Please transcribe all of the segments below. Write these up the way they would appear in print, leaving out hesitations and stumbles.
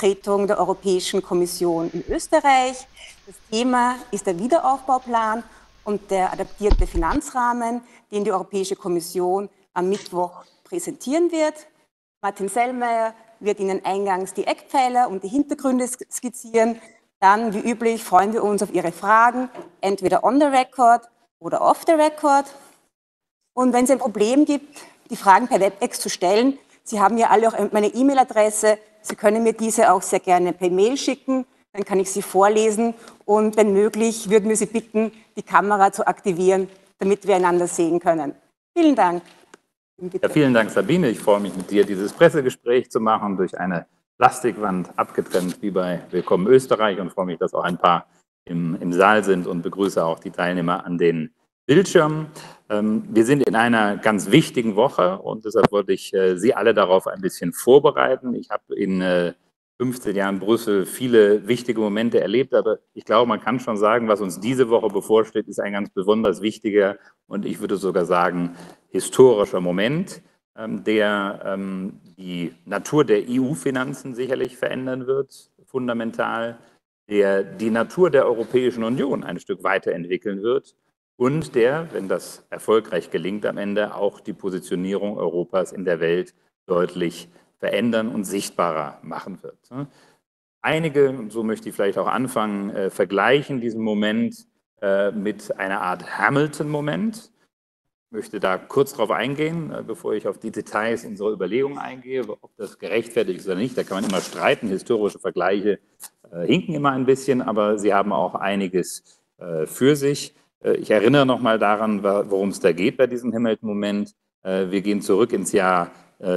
Vertretung der Europäischen Kommission in Österreich. Das Thema ist der Wiederaufbauplan und der adaptierte Finanzrahmen, den die Europäische Kommission am Mittwoch präsentieren wird. Martin Sellmeier wird Ihnen eingangs die Eckpfeiler und die Hintergründe skizzieren. Dann, wie üblich, freuen wir uns auf Ihre Fragen, entweder on the record oder off the record. Und wenn es ein Problem gibt, die Fragen per WebEx zu stellen, Sie haben ja alle auch meine E-Mail-Adresse, Sie können mir diese auch sehr gerne per Mail schicken, dann kann ich sie vorlesen und wenn möglich, würden wir Sie bitten, die Kamera zu aktivieren, damit wir einander sehen können. Vielen Dank. Ja, vielen Dank, Sabine. Ich freue mich, mit dir dieses Pressegespräch zu machen, durch eine Plastikwand abgetrennt wie bei Willkommen Österreich, und freue mich, dass auch ein paar im Saal sind, und begrüße auch die Teilnehmer an den Bildschirmen. Wir sind in einer ganz wichtigen Woche und deshalb wollte ich Sie alle darauf ein bisschen vorbereiten. Ich habe in 15 Jahren Brüssel viele wichtige Momente erlebt, aber ich glaube, man kann schon sagen, was uns diese Woche bevorsteht, ist ein ganz besonders wichtiger und ich würde sogar sagen, historischer Moment, der die Natur der EU-Finanzen sicherlich verändern wird, fundamental, der die Natur der Europäischen Union ein Stück weiterentwickeln wird und der, wenn das erfolgreich gelingt am Ende, auch die Positionierung Europas in der Welt deutlich verändern und sichtbarer machen wird. Einige, und so möchte ich vielleicht auch anfangen, vergleichen diesen Moment mit einer Art Hamilton-Moment. Ich möchte da kurz darauf eingehen, bevor ich auf die Details unserer Überlegungen eingehe, ob das gerechtfertigt ist oder nicht. Da kann man immer streiten, historische Vergleiche hinken immer ein bisschen, aber sie haben auch einiges für sich. Ich erinnere nochmal daran, worum es da geht bei diesem Hamilton-Moment. Wir gehen zurück ins Jahr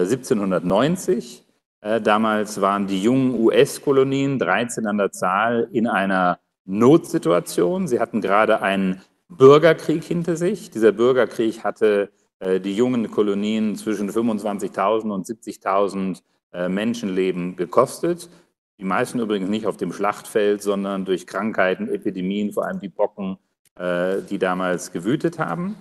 1790. Damals waren die jungen US-Kolonien, 13 an der Zahl, in einer Notsituation. Sie hatten gerade einen Bürgerkrieg hinter sich. Dieser Bürgerkrieg hatte die jungen Kolonien zwischen 25.000 und 70.000 Menschenleben gekostet. Die meisten übrigens nicht auf dem Schlachtfeld, sondern durch Krankheiten, Epidemien, vor allem die Pocken, die damals gewütet haben.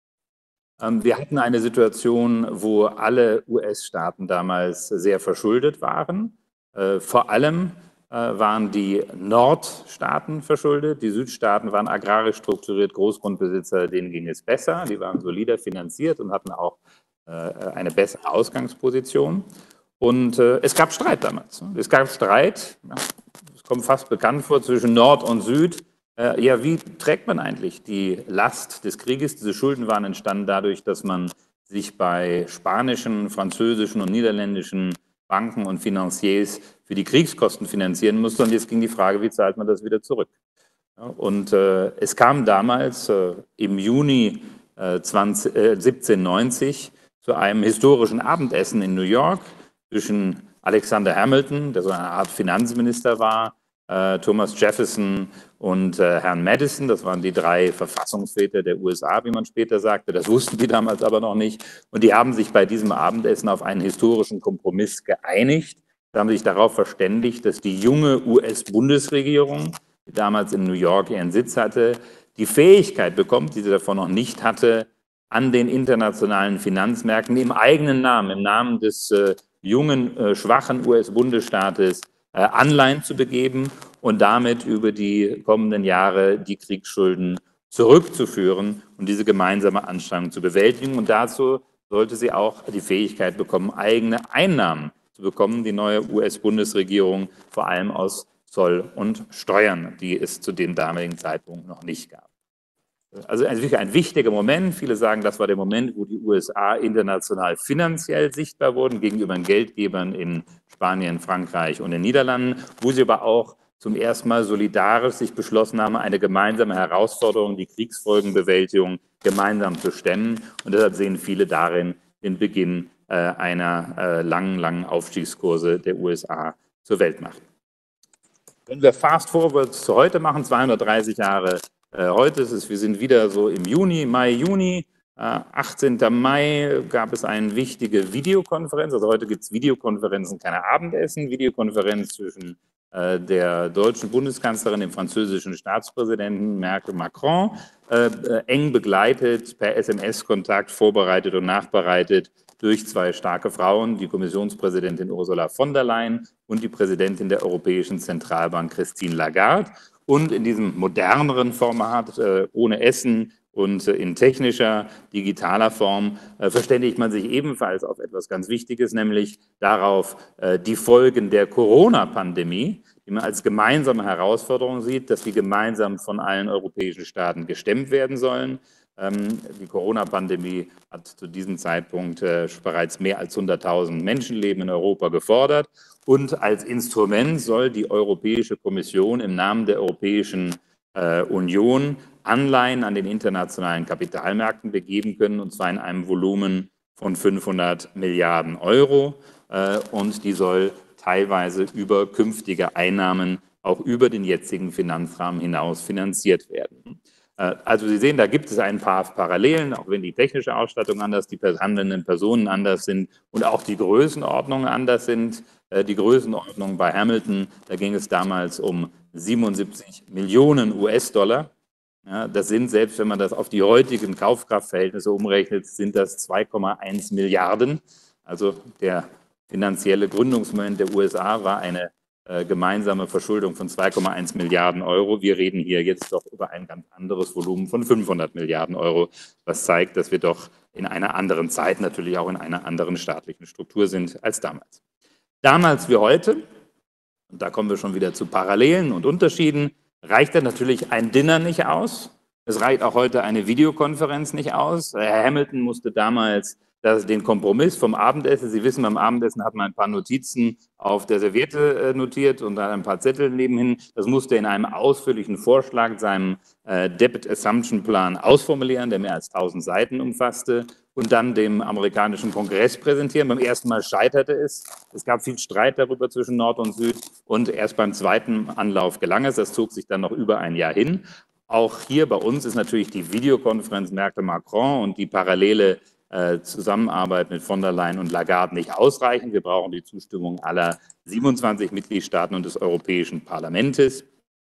Wir hatten eine Situation, wo alle US-Staaten damals sehr verschuldet waren. Vor allem waren die Nordstaaten verschuldet. Die Südstaaten waren agrarisch strukturiert, Großgrundbesitzer, denen ging es besser. Die waren solider finanziert und hatten auch eine bessere Ausgangsposition. Und es gab Streit damals. Es gab Streit, es kommt fast bekannt vor, zwischen Nord und Süd. Ja, wie trägt man eigentlich die Last des Krieges? Diese Schulden waren entstanden dadurch, dass man sich bei spanischen, französischen und niederländischen Banken und Financiers für die Kriegskosten finanzieren musste. Und jetzt ging die Frage, wie zahlt man das wieder zurück? Ja, und es kam damals im Juni 1790 zu einem historischen Abendessen in New York zwischen Alexander Hamilton, der so eine Art Finanzminister war, Thomas Jefferson und Herrn Madison. Das waren die drei Verfassungsväter der USA, wie man später sagte. Das wussten die damals aber noch nicht. Und die haben sich bei diesem Abendessen auf einen historischen Kompromiss geeinigt. Sie haben sich darauf verständigt, dass die junge US-Bundesregierung, die damals in New York ihren Sitz hatte, die Fähigkeit bekommt, die sie davon noch nicht hatte, an den internationalen Finanzmärkten im eigenen Namen, im Namen des jungen, schwachen US-Bundesstaates Anleihen zu begeben und damit über die kommenden Jahre die Kriegsschulden zurückzuführen und diese gemeinsame Anstrengung zu bewältigen. Und dazu sollte sie auch die Fähigkeit bekommen, eigene Einnahmen zu bekommen, die neue US-Bundesregierung, vor allem aus Zoll und Steuern, die es zu dem damaligen Zeitpunkt noch nicht gab. Also wirklich ein wichtiger Moment. Viele sagen, das war der Moment, wo die USA international finanziell sichtbar wurden, gegenüber den Geldgebern in Spanien, Frankreich und den Niederlanden, wo sie aber auch zum ersten Mal solidarisch sich beschlossen haben, eine gemeinsame Herausforderung, die Kriegsfolgenbewältigung, gemeinsam zu stemmen. Und deshalb sehen viele darin den Beginn einer langen Aufstiegskurse der USA zur Weltmacht. Wenn wir fast forward zu heute machen, 230 Jahre heute ist es, wir sind wieder so im Mai, 18. Mai gab es eine wichtige Videokonferenz. Also heute gibt es Videokonferenzen, keine Abendessen, Videokonferenz zwischen der deutschen Bundeskanzlerin, dem französischen Staatspräsidenten Merkel Macron, eng begleitet, per SMS-Kontakt, vorbereitet und nachbereitet durch zwei starke Frauen, die Kommissionspräsidentin Ursula von der Leyen und die Präsidentin der Europäischen Zentralbank Christine Lagarde. Und in diesem moderneren Format, ohne Essen und in technischer, digitaler Form, verständigt man sich ebenfalls auf etwas ganz Wichtiges, nämlich darauf, die Folgen der Corona-Pandemie, die man als gemeinsame Herausforderung sieht, dass die gemeinsam von allen europäischen Staaten gestemmt werden sollen. Die Corona-Pandemie hat zu diesem Zeitpunkt bereits mehr als 100.000 Menschenleben in Europa gefordert. Und als Instrument soll die Europäische Kommission im Namen der Europäischen Union Anleihen an den internationalen Kapitalmärkten begeben können, und zwar in einem Volumen von 500 Milliarden Euro. Und die soll teilweise über künftige Einnahmen auch über den jetzigen Finanzrahmen hinaus finanziert werden. Also Sie sehen, da gibt es ein paar Parallelen, auch wenn die technische Ausstattung anders, die handelnden Personen anders sind und auch die Größenordnungen anders sind. Die Größenordnung bei Hamilton, da ging es damals um 77 Millionen US-Dollar. Ja, das sind, selbst wenn man das auf die heutigen Kaufkraftverhältnisse umrechnet, sind das 2,1 Milliarden. Also der finanzielle Gründungsmoment der USA war eine gemeinsame Verschuldung von 2,1 Milliarden Euro. Wir reden hier jetzt doch über ein ganz anderes Volumen von 500 Milliarden Euro, was zeigt, dass wir doch in einer anderen Zeit, natürlich auch in einer anderen staatlichen Struktur sind als damals. Damals wie heute, und da kommen wir schon wieder zu Parallelen und Unterschieden, reicht dann natürlich ein Dinner nicht aus. Es reicht auch heute eine Videokonferenz nicht aus. Herr Hamilton musste damals den Kompromiss vom Abendessen, Sie wissen, beim Abendessen hat man ein paar Notizen auf der Serviette notiert und dann ein paar Zettel nebenhin. Das musste in einem ausführlichen Vorschlag seinem Debt Assumption Plan ausformulieren, der mehr als 1000 Seiten umfasste, und dann dem amerikanischen Kongress präsentieren. Beim ersten Mal scheiterte es. Es gab viel Streit darüber zwischen Nord und Süd, und erst beim zweiten Anlauf gelang es. Das zog sich dann noch über ein Jahr hin. Auch hier bei uns ist natürlich die Videokonferenz Merkel-Macron und die parallele Zusammenarbeit mit von der Leyen und Lagarde nicht ausreichend. Wir brauchen die Zustimmung aller 27 Mitgliedstaaten und des Europäischen Parlaments.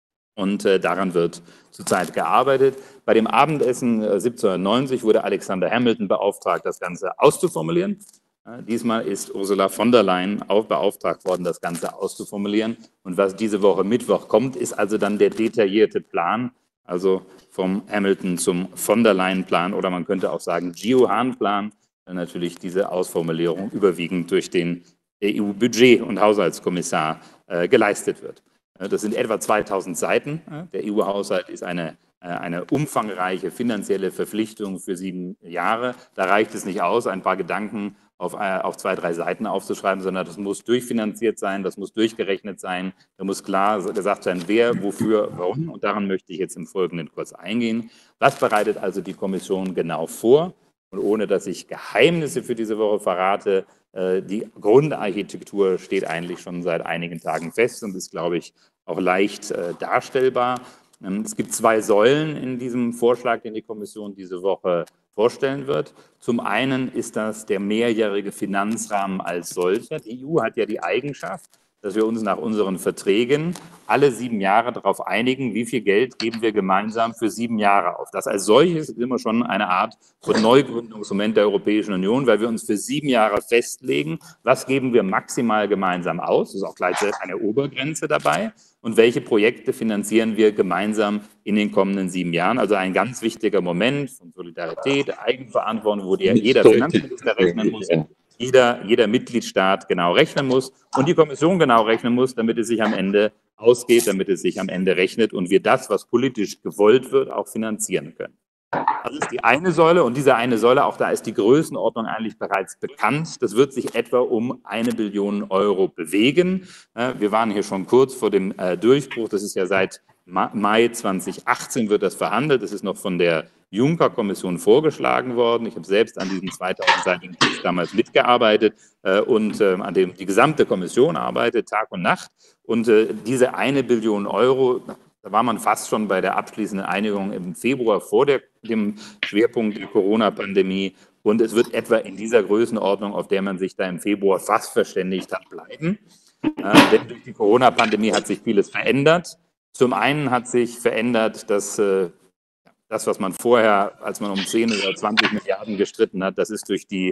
Und daran wird zurzeit gearbeitet. Bei dem Abendessen 1790 wurde Alexander Hamilton beauftragt, das Ganze auszuformulieren. Diesmal ist Ursula von der Leyen auch beauftragt worden, das Ganze auszuformulieren. Und was diese Woche Mittwoch kommt, ist also dann der detaillierte Plan, also vom Hamilton zum von der Leyen-Plan, oder man könnte auch sagen Gio-Hahn-Plan, natürlich diese Ausformulierung überwiegend durch den EU-Budget- und Haushaltskommissar geleistet wird. Das sind etwa 2000 Seiten. Der EU-Haushalt ist eine umfangreiche finanzielle Verpflichtung für 7 Jahre. Da reicht es nicht aus, ein paar Gedanken auf 2, 3 Seiten aufzuschreiben, sondern das muss durchfinanziert sein, das muss durchgerechnet sein, da muss klar gesagt sein, wer, wofür, warum. Und daran möchte ich jetzt im Folgenden kurz eingehen. Was bereitet also die Kommission genau vor? Und ohne dass ich Geheimnisse für diese Woche verrate, die Grundarchitektur steht eigentlich schon seit einigen Tagen fest und ist, glaube ich, auch leicht darstellbar. Es gibt 2 Säulen in diesem Vorschlag, den die Kommission diese Woche vorstellen wird. Zum einen ist das der mehrjährige Finanzrahmen als solcher. Die EU hat ja die Eigenschaft, dass wir uns nach unseren Verträgen alle 7 Jahre darauf einigen, wie viel Geld geben wir gemeinsam für 7 Jahre auf. Das als solches ist immer schon eine Art von Neugründungsmoment der Europäischen Union, weil wir uns für 7 Jahre festlegen, was geben wir maximal gemeinsam aus. Das ist auch gleichzeitig eine Obergrenze dabei. Und welche Projekte finanzieren wir gemeinsam in den kommenden 7 Jahren? Also ein ganz wichtiger Moment von Solidarität, Eigenverantwortung, wo jeder Finanzminister rechnen muss. Jeder Mitgliedstaat genau rechnen muss und die Kommission genau rechnen muss, damit es sich am Ende ausgeht, damit es sich am Ende rechnet und wir das, was politisch gewollt wird, auch finanzieren können. Das ist die eine Säule, und diese eine Säule, auch da ist die Größenordnung eigentlich bereits bekannt. Das wird sich etwa um 1 Billion Euro bewegen. Wir waren hier schon kurz vor dem Durchbruch. Das ist ja seit Mai 2018 wird das verhandelt. Das ist noch von der Juncker-Kommission vorgeschlagen worden. Ich habe selbst an diesem 2000-seitigen Text damals mitgearbeitet und an dem die gesamte Kommission arbeitet, Tag und Nacht. Und diese 1 Billion Euro, da war man fast schon bei der abschließenden Einigung im Februar vor dem Schwerpunkt der Corona-Pandemie. Und es wird etwa in dieser Größenordnung, auf der man sich da im Februar fast verständigt hat, bleiben. Denn durch die Corona-Pandemie hat sich vieles verändert. Zum einen hat sich verändert, dass das, was man vorher, als man um 10 oder 20 Milliarden gestritten hat, das ist durch die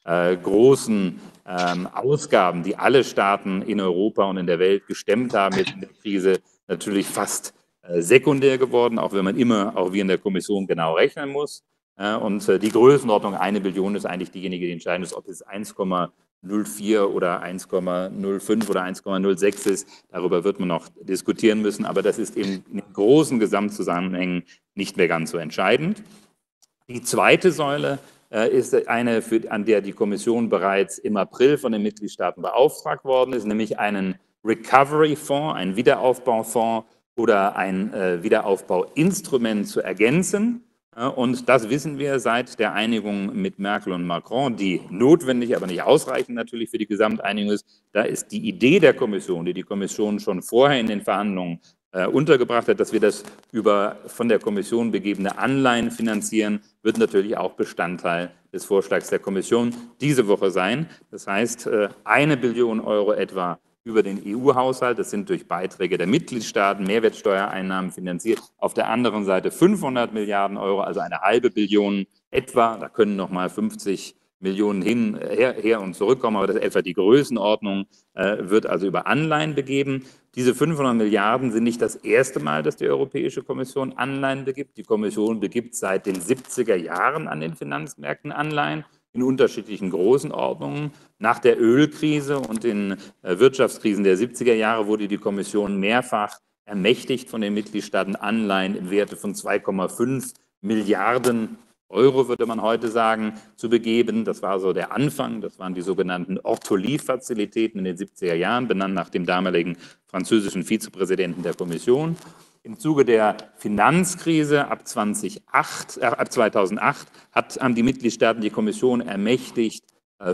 großen Ausgaben, die alle Staaten in Europa und in der Welt gestemmt haben, jetzt in der Krise natürlich fast sekundär geworden, auch wenn man immer, auch wir in der Kommission, genau rechnen muss. Und die Größenordnung 1 Billion ist eigentlich diejenige, die entscheidend ist, ob es 1,04 oder 1,05 oder 1,06 ist. Darüber wird man noch diskutieren müssen, aber das ist in großen Gesamtzusammenhängen nicht mehr ganz so entscheidend. Die zweite Säule ist eine, an der die Kommission bereits im April von den Mitgliedstaaten beauftragt worden ist, nämlich einen Recovery-Fonds, einen Wiederaufbaufonds oder ein Wiederaufbauinstrument zu ergänzen. Und das wissen wir seit der Einigung mit Merkel und Macron, die notwendig, aber nicht ausreichend natürlich für die Gesamteinigung ist. Da ist die Idee der Kommission, die Kommission schon vorher in den Verhandlungen untergebracht hat, dass wir das über von der Kommission begebene Anleihen finanzieren, wird natürlich auch Bestandteil des Vorschlags der Kommission diese Woche sein. Das heißt, 1 Billion Euro etwa über den EU-Haushalt, das sind durch Beiträge der Mitgliedstaaten, Mehrwertsteuereinnahmen finanziert. Auf der anderen Seite 500 Milliarden Euro, also eine halbe Billion etwa. Da können noch mal 50 Millionen her und zurückkommen, aber das ist etwa die Größenordnung, wird also über Anleihen begeben. Diese 500 Milliarden sind nicht das erste Mal, dass die Europäische Kommission Anleihen begibt. Die Kommission begibt seit den 70er Jahren an den Finanzmärkten Anleihen in unterschiedlichen Größenordnungen. Nach der Ölkrise und den Wirtschaftskrisen der 70er Jahre wurde die Kommission mehrfach ermächtigt, von den Mitgliedstaaten Anleihen im Werte von 2,5 Milliarden Euro, würde man heute sagen, zu begeben. Das war so der Anfang. Das waren die sogenannten Ortoli-Fazilitäten in den 70er Jahren, benannt nach dem damaligen französischen Vizepräsidenten der Kommission. Im Zuge der Finanzkrise ab 2008 haben die Mitgliedstaaten die Kommission ermächtigt,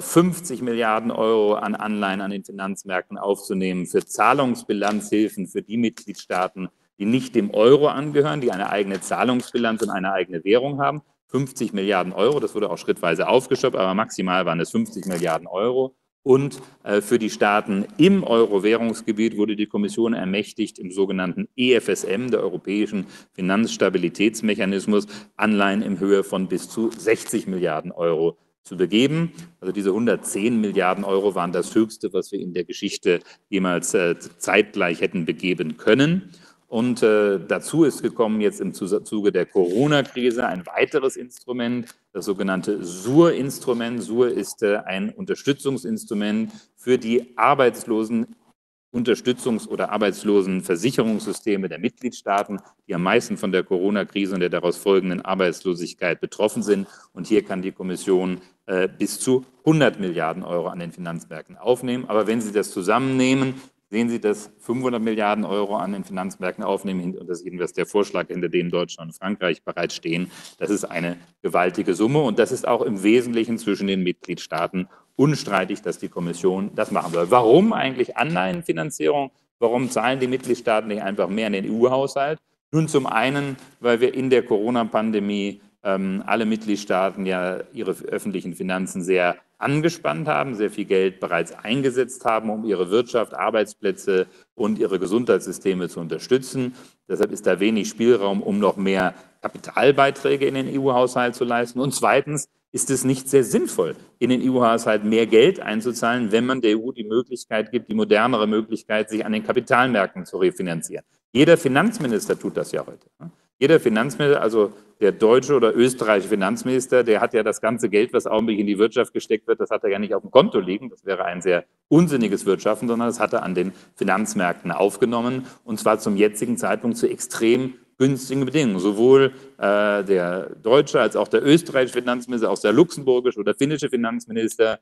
50 Milliarden Euro an Anleihen an den Finanzmärkten aufzunehmen für Zahlungsbilanzhilfen für die Mitgliedstaaten, die nicht dem Euro angehören, die eine eigene Zahlungsbilanz und eine eigene Währung haben. 50 Milliarden Euro, das wurde auch schrittweise aufgestockt, aber maximal waren es 50 Milliarden Euro. Und für die Staaten im Euro-Währungsgebiet wurde die Kommission ermächtigt, im sogenannten EFSM, der Europäischen Finanzstabilitätsmechanismus, Anleihen in Höhe von bis zu 60 Milliarden Euro zu begeben. Also diese 110 Milliarden Euro waren das Höchste, was wir in der Geschichte jemals zeitgleich hätten begeben können. Und dazu ist gekommen jetzt im Zuge der Corona-Krise ein weiteres Instrument, das sogenannte SURE-Instrument. SURE ist ein Unterstützungsinstrument für die Arbeitslosenunterstützungs- oder Arbeitslosenversicherungssysteme der Mitgliedstaaten, die am meisten von der Corona-Krise und der daraus folgenden Arbeitslosigkeit betroffen sind. Und hier kann die Kommission bis zu 100 Milliarden Euro an den Finanzmärkten aufnehmen. Aber wenn Sie das zusammennehmen, sehen Sie, dass 500 Milliarden Euro an den Finanzmärkten aufnehmen, und das ist jedenfalls der Vorschlag, hinter dem Deutschland und Frankreich bereits stehen. Das ist eine gewaltige Summe, und das ist auch im Wesentlichen zwischen den Mitgliedstaaten unstreitig, dass die Kommission das machen soll. Warum eigentlich Anleihenfinanzierung? Warum zahlen die Mitgliedstaaten nicht einfach mehr in den EU-Haushalt? Nun, zum einen, weil wir in der Corona-Pandemie alle Mitgliedstaaten ja ihre öffentlichen Finanzen sehr angespannt haben, sehr viel Geld bereits eingesetzt haben, um ihre Wirtschaft, Arbeitsplätze und ihre Gesundheitssysteme zu unterstützen. Deshalb ist da wenig Spielraum, um noch mehr Kapitalbeiträge in den EU-Haushalt zu leisten. Und zweitens ist es nicht sehr sinnvoll, in den EU-Haushalt mehr Geld einzuzahlen, wenn man der EU die Möglichkeit gibt, die modernere Möglichkeit, sich an den Kapitalmärkten zu refinanzieren. Jeder Finanzminister tut das ja heute. Jeder Finanzminister, also der deutsche oder österreichische Finanzminister, der hat ja das ganze Geld, was augenblicklich in die Wirtschaft gesteckt wird, das hat er ja nicht auf dem Konto liegen. Das wäre ein sehr unsinniges Wirtschaften, sondern das hat er an den Finanzmärkten aufgenommen, und zwar zum jetzigen Zeitpunkt zu extrem günstigen Bedingungen. Sowohl der deutsche als auch der österreichische Finanzminister, auch der luxemburgische oder finnische Finanzminister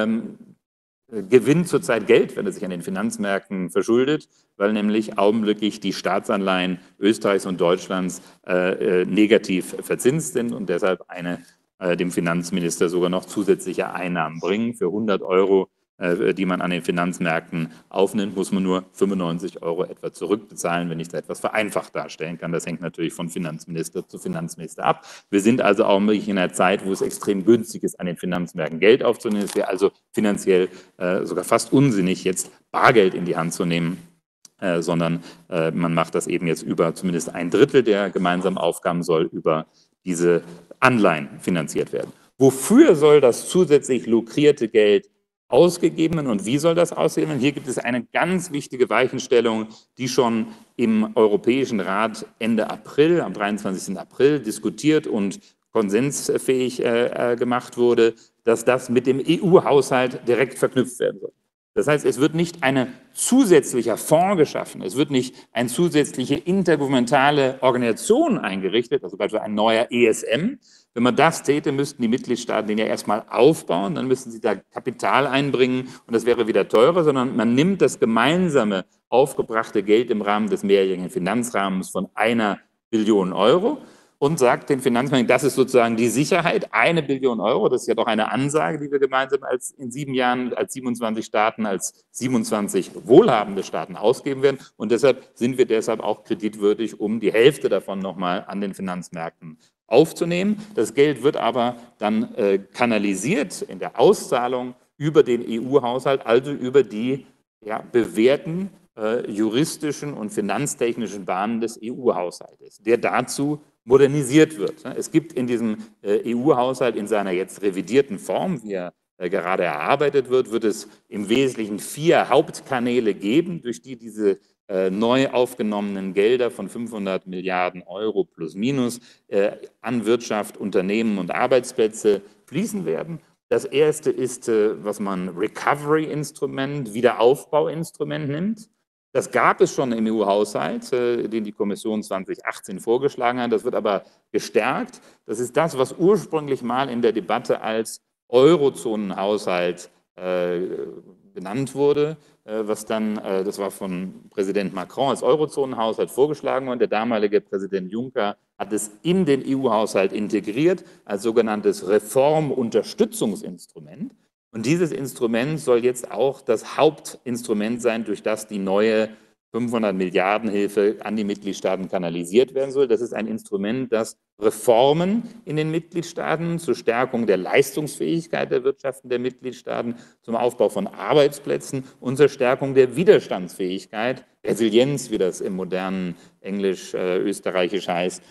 gewinnt zurzeit Geld, wenn er sich an den Finanzmärkten verschuldet, weil nämlich augenblicklich die Staatsanleihen Österreichs und Deutschlands negativ verzinst sind und deshalb dem Finanzminister sogar noch zusätzliche Einnahmen bringen. Für 100 Euro, die man an den Finanzmärkten aufnimmt, muss man nur 95 Euro etwa zurückbezahlen, wenn ich da etwas vereinfacht darstellen kann. Das hängt natürlich von Finanzminister zu Finanzminister ab. Wir sind also augenblicklich in einer Zeit, wo es extrem günstig ist, an den Finanzmärkten Geld aufzunehmen. Es wäre also finanziell sogar fast unsinnig, jetzt Bargeld in die Hand zu nehmen, sondern man macht das eben jetzt über zumindest ein Drittel der gemeinsamen Aufgaben soll über diese Anleihen finanziert werden. Wofür soll das zusätzlich lukrierte Geld ausgegeben werden und wie soll das aussehen? Und hier gibt es eine ganz wichtige Weichenstellung, die schon im Europäischen Rat Ende April, am 23. April diskutiert und konsensfähig gemacht wurde, dass das mit dem EU-Haushalt direkt verknüpft werden soll. Das heißt, es wird nicht ein zusätzlicher Fonds geschaffen, es wird nicht eine zusätzliche intergouvernementale Organisation eingerichtet, also beispielsweise ein neuer ESM. Wenn man das täte, müssten die Mitgliedstaaten den ja erstmal aufbauen, dann müssten sie da Kapital einbringen und das wäre wieder teurer, sondern man nimmt das gemeinsame aufgebrachte Geld im Rahmen des mehrjährigen Finanzrahmens von 1 Billion Euro und sagt den Finanzmärkten, das ist sozusagen die Sicherheit, 1 Billion Euro, das ist ja doch eine Ansage, die wir gemeinsam in 7 Jahren als 27 Staaten, als 27 wohlhabende Staaten ausgeben werden. Und deshalb sind wir auch kreditwürdig, um die Hälfte davon nochmal an den Finanzmärkten aufzunehmen. Das Geld wird aber dann kanalisiert in der Auszahlung über den EU-Haushalt, also über die bewährten juristischen und finanztechnischen Bahnen des EU-Haushaltes, der dazu modernisiert wird. Es gibt in diesem EU-Haushalt in seiner jetzt revidierten Form, wie er gerade erarbeitet wird, wird es im Wesentlichen 4 Hauptkanäle geben, durch die diese neu aufgenommenen Gelder von 500 Milliarden Euro plus minus an Wirtschaft, Unternehmen und Arbeitsplätze fließen werden. Das erste ist, was man Recovery-Instrument, Wiederaufbauinstrument nennt. Das gab es schon im EU-Haushalt, den die Kommission 2018 vorgeschlagen hat. Das wird aber gestärkt. Das ist das, was ursprünglich mal in der Debatte als Eurozonenhaushalt genannt wurde, was dann, das war von Präsident Macron als Eurozonenhaushalt vorgeschlagen worden. Der damalige Präsident Juncker hat es in den EU-Haushalt integriert als sogenanntes Reformunterstützungsinstrument. Und dieses Instrument soll jetzt auch das Hauptinstrument sein, durch das die neue 500 Milliarden Hilfe an die Mitgliedstaaten kanalisiert werden soll. Das ist ein Instrument, das Reformen in den Mitgliedstaaten zur Stärkung der Leistungsfähigkeit der Wirtschaften der Mitgliedstaaten, zum Aufbau von Arbeitsplätzen und zur Stärkung der Widerstandsfähigkeit, Resilienz, wie das im modernen Englisch, Österreichisch heißt,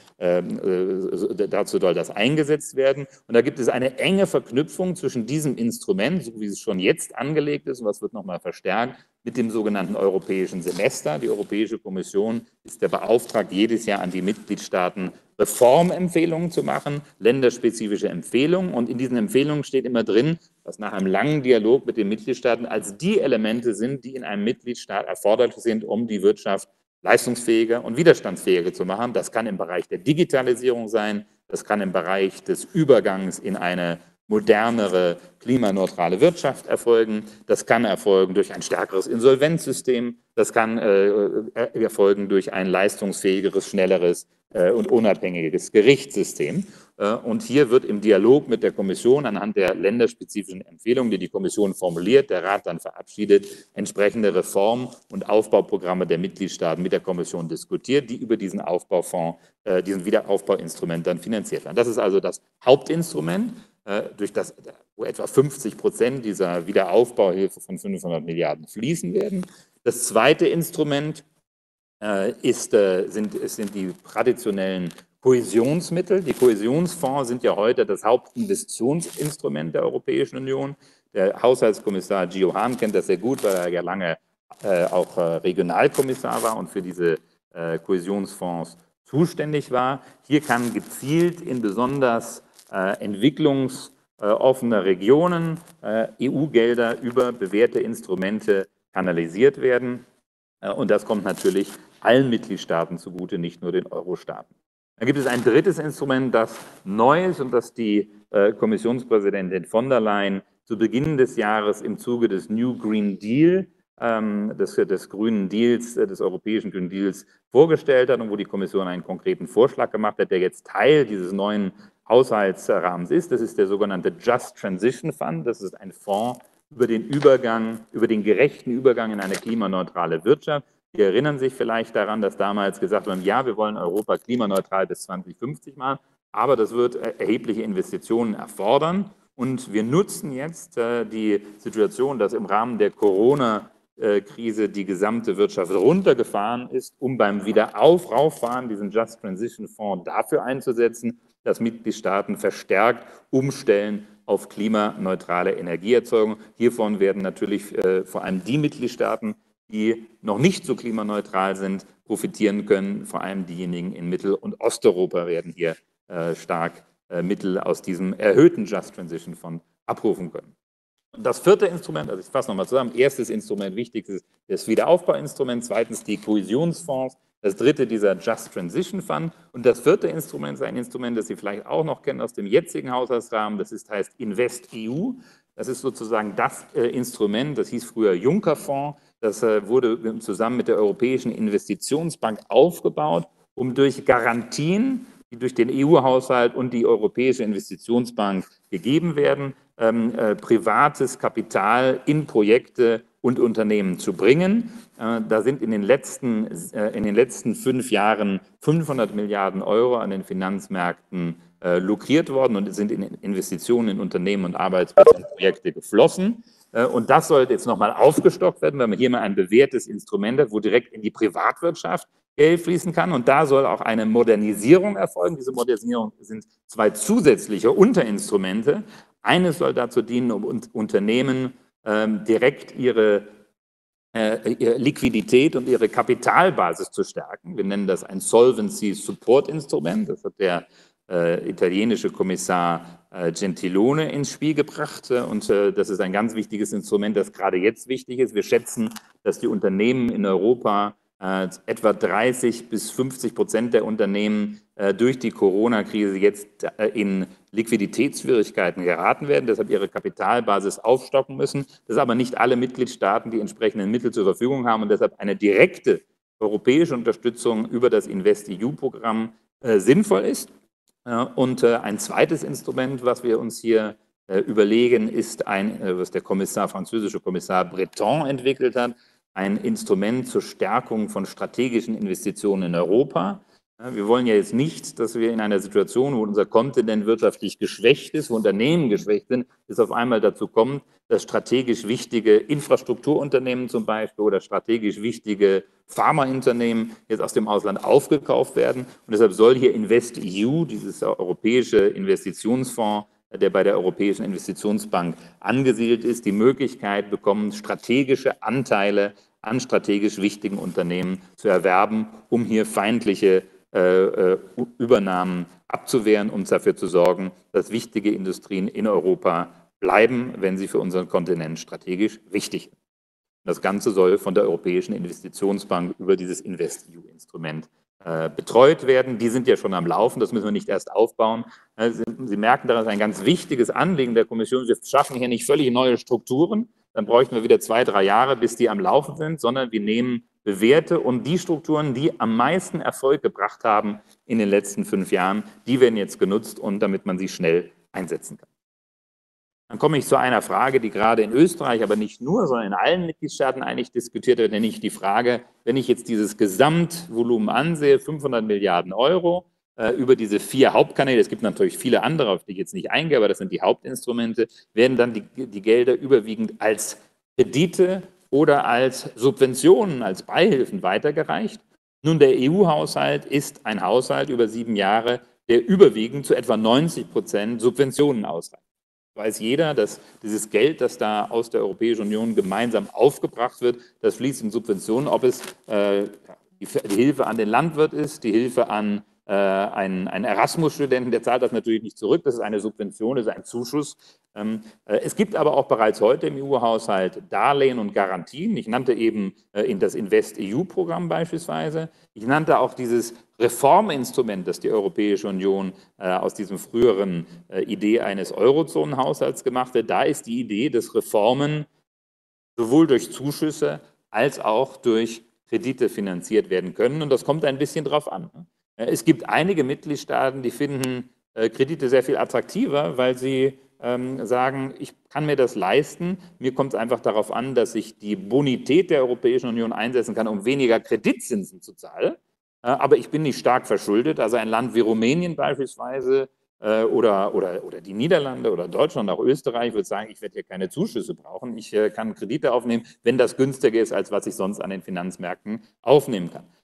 dazu soll das eingesetzt werden. Und da gibt es eine enge Verknüpfung zwischen diesem Instrument, so wie es schon jetzt angelegt ist, und was wird nochmal verstärkt, mit dem sogenannten europäischen Semester. Die Europäische Kommission ist ja beauftragt, jedes Jahr an die Mitgliedstaaten Reformempfehlungen zu machen, länderspezifische Empfehlungen. Und in diesen Empfehlungen steht immer drin, was nach einem langen Dialog mit den Mitgliedstaaten als die Elemente sind, die in einem Mitgliedstaat erforderlich sind, um die Wirtschaft leistungsfähiger und widerstandsfähiger zu machen. Das kann im Bereich der Digitalisierung sein, das kann im Bereich des Übergangs in eine modernere, klimaneutrale Wirtschaft erfolgen. Das kann erfolgen durch ein stärkeres Insolvenzsystem. Das kann erfolgen durch ein leistungsfähigeres, schnelleres und unabhängiges Gerichtssystem. Und hier wird im Dialog mit der Kommission anhand der länderspezifischen Empfehlungen, die die Kommission formuliert, der Rat dann verabschiedet, entsprechende Reform- und Aufbauprogramme der Mitgliedstaaten mit der Kommission diskutiert, die über diesen Aufbaufonds, diesen Wiederaufbauinstrument dann finanziert werden. Das ist also das Hauptinstrument, durch das wo etwa 50% dieser Wiederaufbauhilfe von 500 Milliarden fließen werden. Das zweite Instrument sind die traditionellen Kohäsionsmittel. Die Kohäsionsfonds sind ja heute das Hauptinvestitionsinstrument der Europäischen Union. Der Haushaltskommissar Gio Hahn kennt das sehr gut, weil er ja lange auch Regionalkommissar war und für diese Kohäsionsfonds zuständig war. Hier kann gezielt in besonders entwicklungsoffene Regionen EU-Gelder über bewährte Instrumente kanalisiert werden. Und das kommt natürlich allen Mitgliedstaaten zugute, nicht nur den Euro-Staaten. Dann gibt es ein drittes Instrument, das neu ist und das die Kommissionspräsidentin von der Leyen zu Beginn des Jahres im Zuge des New Green Deal, des Grünen Deals, des Europäischen Grünen Deals vorgestellt hat und wo die Kommission einen konkreten Vorschlag gemacht hat, der jetzt Teil dieses neuen Haushaltsrahmens ist. Das ist der sogenannte Just Transition Fund. Das ist ein Fonds über den gerechten Übergang in eine klimaneutrale Wirtschaft. Sie erinnern sich vielleicht daran, dass damals gesagt wurde, ja, wir wollen Europa klimaneutral bis 2050 machen, aber das wird erhebliche Investitionen erfordern. Und wir nutzen jetzt die Situation, dass im Rahmen der Corona-Krise die gesamte Wirtschaft runtergefahren ist, um beim Wiederauffahren diesen Just Transition Fonds dafür einzusetzen, dass Mitgliedstaaten verstärkt umstellen auf klimaneutrale Energieerzeugung. Hiervon werden natürlich vor allem die Mitgliedstaaten, die noch nicht so klimaneutral sind, profitieren können. Vor allem diejenigen in Mittel- und Osteuropa werden hier stark Mittel aus diesem erhöhten Just Transition Fund abrufen können. Das vierte Instrument, also ich fasse nochmal zusammen, erstes Instrument, wichtigstes, das Wiederaufbauinstrument, zweitens die Kohäsionsfonds, das dritte dieser Just Transition Fund und das vierte Instrument ist ein Instrument, das Sie vielleicht auch noch kennen aus dem jetzigen Haushaltsrahmen, das heißt InvestEU. Das ist sozusagen das Instrument, das hieß früher Juncker-Fonds, das wurde zusammen mit der Europäischen Investitionsbank aufgebaut, um durch Garantien, die durch den EU-Haushalt und die Europäische Investitionsbank gegeben werden, privates Kapital in Projekte und Unternehmen zu bringen. Da sind in den letzten 5 Jahren 500 Milliarden Euro an den Finanzmärkten lukriert worden und sind in Investitionen in Unternehmen und Arbeitsplätze und Projekte geflossen. Und das sollte jetzt nochmal aufgestockt werden, weil man hier mal ein bewährtes Instrument hat, wo direkt in die Privatwirtschaft Geld fließen kann. Und da soll auch eine Modernisierung erfolgen. Diese Modernisierung sind 2 zusätzliche Unterinstrumente. Eines soll dazu dienen, um Unternehmen direkt ihre Liquidität und ihre Kapitalbasis zu stärken. Wir nennen das ein Solvency Support Instrument. Das hat der italienische Kommissar Gentiloni ins Spiel gebracht. Und das ist ein ganz wichtiges Instrument, das gerade jetzt wichtig ist. Wir schätzen, dass die Unternehmen in Europa etwa 30-50% der Unternehmen durch die Corona-Krise jetzt in Liquiditätsschwierigkeiten geraten werden, deshalb ihre Kapitalbasis aufstocken müssen. Das aber nicht alle Mitgliedstaaten die entsprechenden Mittel zur Verfügung haben und deshalb eine direkte europäische Unterstützung über das InvestEU-Programm sinnvoll ist. Und ein zweites Instrument, was wir uns hier überlegen, ist was der französische Kommissar Breton entwickelt hat, ein Instrument zur Stärkung von strategischen Investitionen in Europa. Wir wollen ja jetzt nicht, dass wir in einer Situation, wo unser Kontinent wirtschaftlich geschwächt ist, wo Unternehmen geschwächt sind, es auf einmal dazu kommt, dass strategisch wichtige Infrastrukturunternehmen zum Beispiel oder strategisch wichtige Pharmaunternehmen jetzt aus dem Ausland aufgekauft werden. Und deshalb soll hier InvestEU, dieses europäische Investitionsfonds, der bei der Europäischen Investitionsbank angesiedelt ist, die Möglichkeit bekommen, strategische Anteile an strategisch wichtigen Unternehmen zu erwerben, um hier feindliche Übernahmen abzuwehren und dafür zu sorgen, dass wichtige Industrien in Europa bleiben, wenn sie für unseren Kontinent strategisch wichtig sind. Das Ganze soll von der Europäischen Investitionsbank über dieses InvestEU-Instrument betreut werden. Die sind ja schon am Laufen, das müssen wir nicht erst aufbauen. Sie merken, das ist ein ganz wichtiges Anliegen der Kommission. Wir schaffen hier nicht völlig neue Strukturen, dann bräuchten wir wieder 2-3 Jahre, bis die am Laufen sind, sondern wir nehmen bewährte und die Strukturen, die am meisten Erfolg gebracht haben in den letzten 5 Jahren, die werden jetzt genutzt, und damit man sie schnell einsetzen kann. Dann komme ich zu einer Frage, die gerade in Österreich, aber nicht nur, sondern in allen Mitgliedstaaten eigentlich diskutiert wird, nämlich die Frage, wenn ich jetzt dieses Gesamtvolumen ansehe, 500 Milliarden Euro, über diese 4 Hauptkanäle, es gibt natürlich viele andere, auf die ich jetzt nicht eingehe, aber das sind die Hauptinstrumente, werden dann die Gelder überwiegend als Kredite oder als Subventionen, als Beihilfen weitergereicht. Nun, der EU-Haushalt ist ein Haushalt über 7 Jahre, der überwiegend zu etwa 90% Subventionen ausreicht. Weiß jeder, dass dieses Geld, das da aus der Europäischen Union gemeinsam aufgebracht wird, das fließt in Subventionen, ob es die Hilfe an den Landwirt ist, die Hilfe an einen Erasmus-Studenten, der zahlt das natürlich nicht zurück, das ist eine Subvention, das ist ein Zuschuss. Es gibt aber auch bereits heute im EU-Haushalt Darlehen und Garantien. Ich nannte eben das InvestEU-Programm beispielsweise. Ich nannte auch dieses Reforminstrument, das die Europäische Union aus diesem früheren Idee eines Eurozonenhaushalts gemacht hat. Da ist die Idee, dass Reformen sowohl durch Zuschüsse als auch durch Kredite finanziert werden können. Und das kommt ein bisschen drauf an. Es gibt einige Mitgliedstaaten, die finden Kredite sehr viel attraktiver, weil sie sagen, ich kann mir das leisten. Mir kommt es einfach darauf an, dass ich die Bonität der Europäischen Union einsetzen kann, um weniger Kreditzinsen zu zahlen. Aber ich bin nicht stark verschuldet. Also ein Land wie Rumänien beispielsweise oder die Niederlande oder Deutschland, auch Österreich, würde sagen, ich werde hier keine Zuschüsse brauchen. Ich kann Kredite aufnehmen, wenn das günstiger ist, als was ich sonst an den Finanzmärkten aufnehmen kann.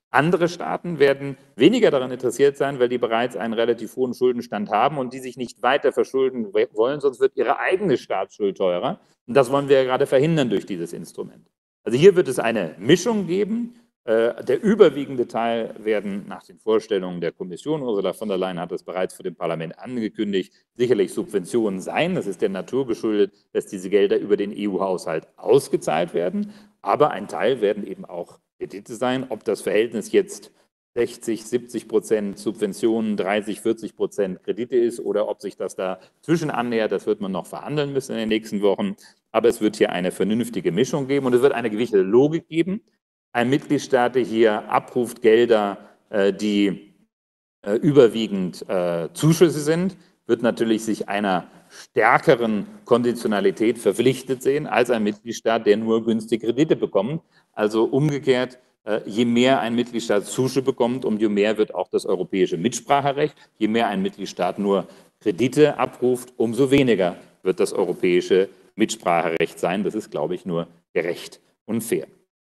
Andere Staaten werden weniger daran interessiert sein, weil die bereits einen relativ hohen Schuldenstand haben und die sich nicht weiter verschulden wollen, sonst wird ihre eigene Staatsschuld teurer. Und das wollen wir ja gerade verhindern durch dieses Instrument. Also hier wird es eine Mischung geben. Der überwiegende Teil werden nach den Vorstellungen der Kommission, Ursula von der Leyen hat es bereits vor dem Parlament angekündigt, sicherlich Subventionen sein. Das ist der Natur geschuldet, dass diese Gelder über den EU-Haushalt ausgezahlt werden. Aber ein Teil werden eben auch Kredite sein. Ob das Verhältnis jetzt 60-70% Subventionen, 30-40% Kredite ist oder ob sich das dazwischen annähert, das wird man noch verhandeln müssen in den nächsten Wochen. Aber es wird hier eine vernünftige Mischung geben und es wird eine gewisse Logik geben. Ein Mitgliedstaat, der hier abruft Gelder, die überwiegend Zuschüsse sind, wird natürlich sich einer stärkeren Konditionalität verpflichtet sehen als ein Mitgliedstaat, der nur günstige Kredite bekommt. Also umgekehrt, je mehr ein Mitgliedstaat Zuschüsse bekommt, umso mehr wird auch das europäische Mitspracherecht. Je mehr ein Mitgliedstaat nur Kredite abruft, umso weniger wird das europäische Mitspracherecht sein. Das ist, glaube ich, nur gerecht und fair.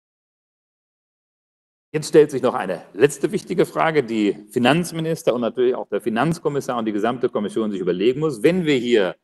Jetzt stellt sich noch eine letzte wichtige Frage, die Finanzminister und natürlich auch der Finanzkommissar und die gesamte Kommission sich überlegen muss. Wenn wir hier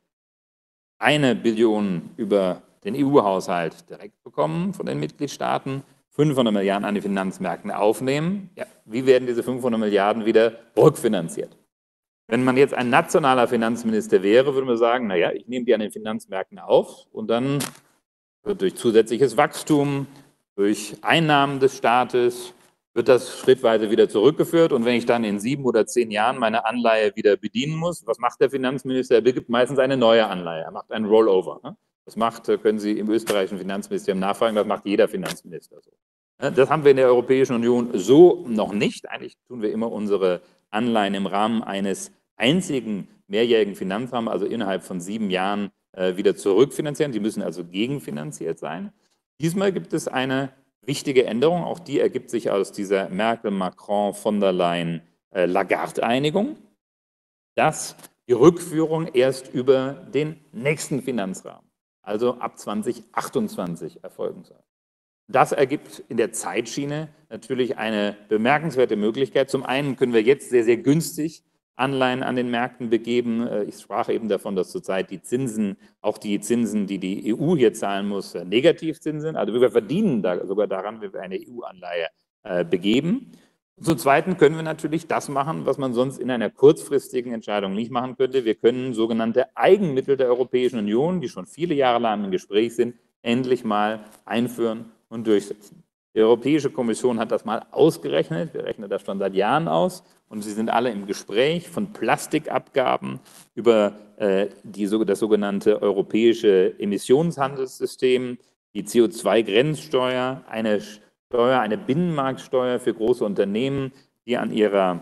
1 Billion über den EU-Haushalt direkt bekommen von den Mitgliedstaaten, 500 Milliarden an die Finanzmärkten aufnehmen, ja, wie werden diese 500 Milliarden wieder rückfinanziert? Wenn man jetzt ein nationaler Finanzminister wäre, würde man sagen, naja, ich nehme die an den Finanzmärkten auf und dann wird durch zusätzliches Wachstum, durch Einnahmen des Staates, wird das schrittweise wieder zurückgeführt. Und wenn ich dann in 7 oder 10 Jahren meine Anleihe wieder bedienen muss, was macht der Finanzminister? Er begibt meistens eine neue Anleihe, er macht einen Rollover. Das können Sie im österreichischen Finanzministerium nachfragen, das macht jeder Finanzminister so. Das haben wir in der Europäischen Union so noch nicht. Eigentlich tun wir immer unsere Anleihen im Rahmen eines einzigen mehrjährigen Finanzrahmens, also innerhalb von 7 Jahren, wieder zurückfinanzieren. Die müssen also gegenfinanziert sein. Diesmal gibt es eine wichtige Änderung, auch die ergibt sich aus dieser Merkel-Macron-von der Leyen-Lagarde-Einigung, dass die Rückführung erst über den nächsten Finanzrahmen, also ab 2028, erfolgen soll. Das ergibt in der Zeitschiene natürlich eine bemerkenswerte Möglichkeit. Zum einen können wir jetzt sehr, sehr günstig Anleihen an den Märkten begeben. Ich sprach eben davon, dass zurzeit die Zinsen, auch die Zinsen, die die EU hier zahlen muss, Negativzinsen sind. Also wir verdienen sogar daran, wenn wir eine EU-Anleihe begeben. Zum Zweiten können wir natürlich das machen, was man sonst in einer kurzfristigen Entscheidung nicht machen könnte. Wir können sogenannte Eigenmittel der Europäischen Union, die schon viele Jahre lang im Gespräch sind, endlich mal einführen und durchsetzen. Die Europäische Kommission hat das mal ausgerechnet, wir rechnen das schon seit Jahren aus und sie sind alle im Gespräch von Plastikabgaben über das sogenannte europäische Emissionshandelssystem, die CO2-Grenzsteuer, eine Binnenmarktsteuer für große Unternehmen, die an ihrer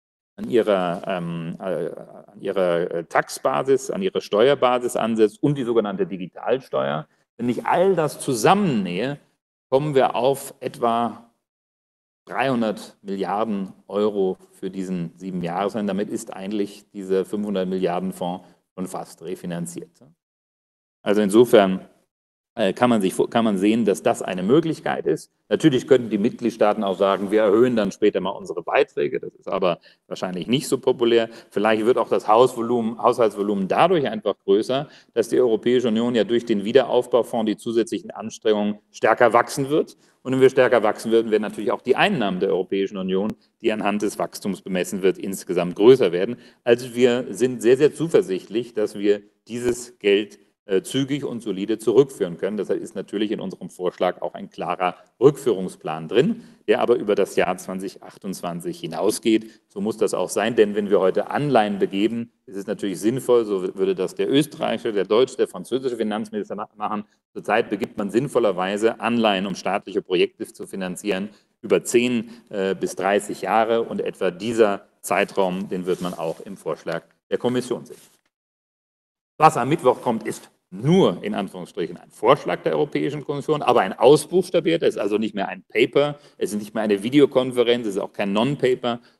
Taxbasis, an ihrer Steuerbasis ansetzt und die sogenannte Digitalsteuer. Wenn ich all das zusammennähe, kommen wir auf etwa 300 Milliarden Euro für diesen 7 Jahre. Damit ist eigentlich dieser 500 Milliarden Fonds schon fast refinanziert. Also insofern kann man sehen, dass das eine Möglichkeit ist. Natürlich könnten die Mitgliedstaaten auch sagen, wir erhöhen dann später mal unsere Beiträge. Das ist aber wahrscheinlich nicht so populär. Vielleicht wird auch das Haushaltsvolumen dadurch einfach größer, dass die Europäische Union ja durch den Wiederaufbaufonds die zusätzlichen Anstrengungen stärker wachsen wird. Und wenn wir stärker wachsen würden, werden natürlich auch die Einnahmen der Europäischen Union, die anhand des Wachstums bemessen wird, insgesamt größer werden. Also wir sind sehr, sehr zuversichtlich, dass wir dieses Geld zügig und solide zurückführen können. Deshalb ist natürlich in unserem Vorschlag auch ein klarer Rückführungsplan drin, der aber über das Jahr 2028 hinausgeht. So muss das auch sein, denn wenn wir heute Anleihen begeben, ist es natürlich sinnvoll, so würde das der österreichische, der deutsche, der französische Finanzminister machen. Zurzeit begibt man sinnvollerweise Anleihen, um staatliche Projekte zu finanzieren, über 10 bis 30 Jahre und etwa dieser Zeitraum, den wird man auch im Vorschlag der Kommission sehen. Was am Mittwoch kommt, ist nur in Anführungsstrichen ein Vorschlag der Europäischen Kommission, aber ein ausbuchstabierter, es ist also nicht mehr ein Paper, es ist nicht mehr eine Videokonferenz, es ist auch kein Non-Paper,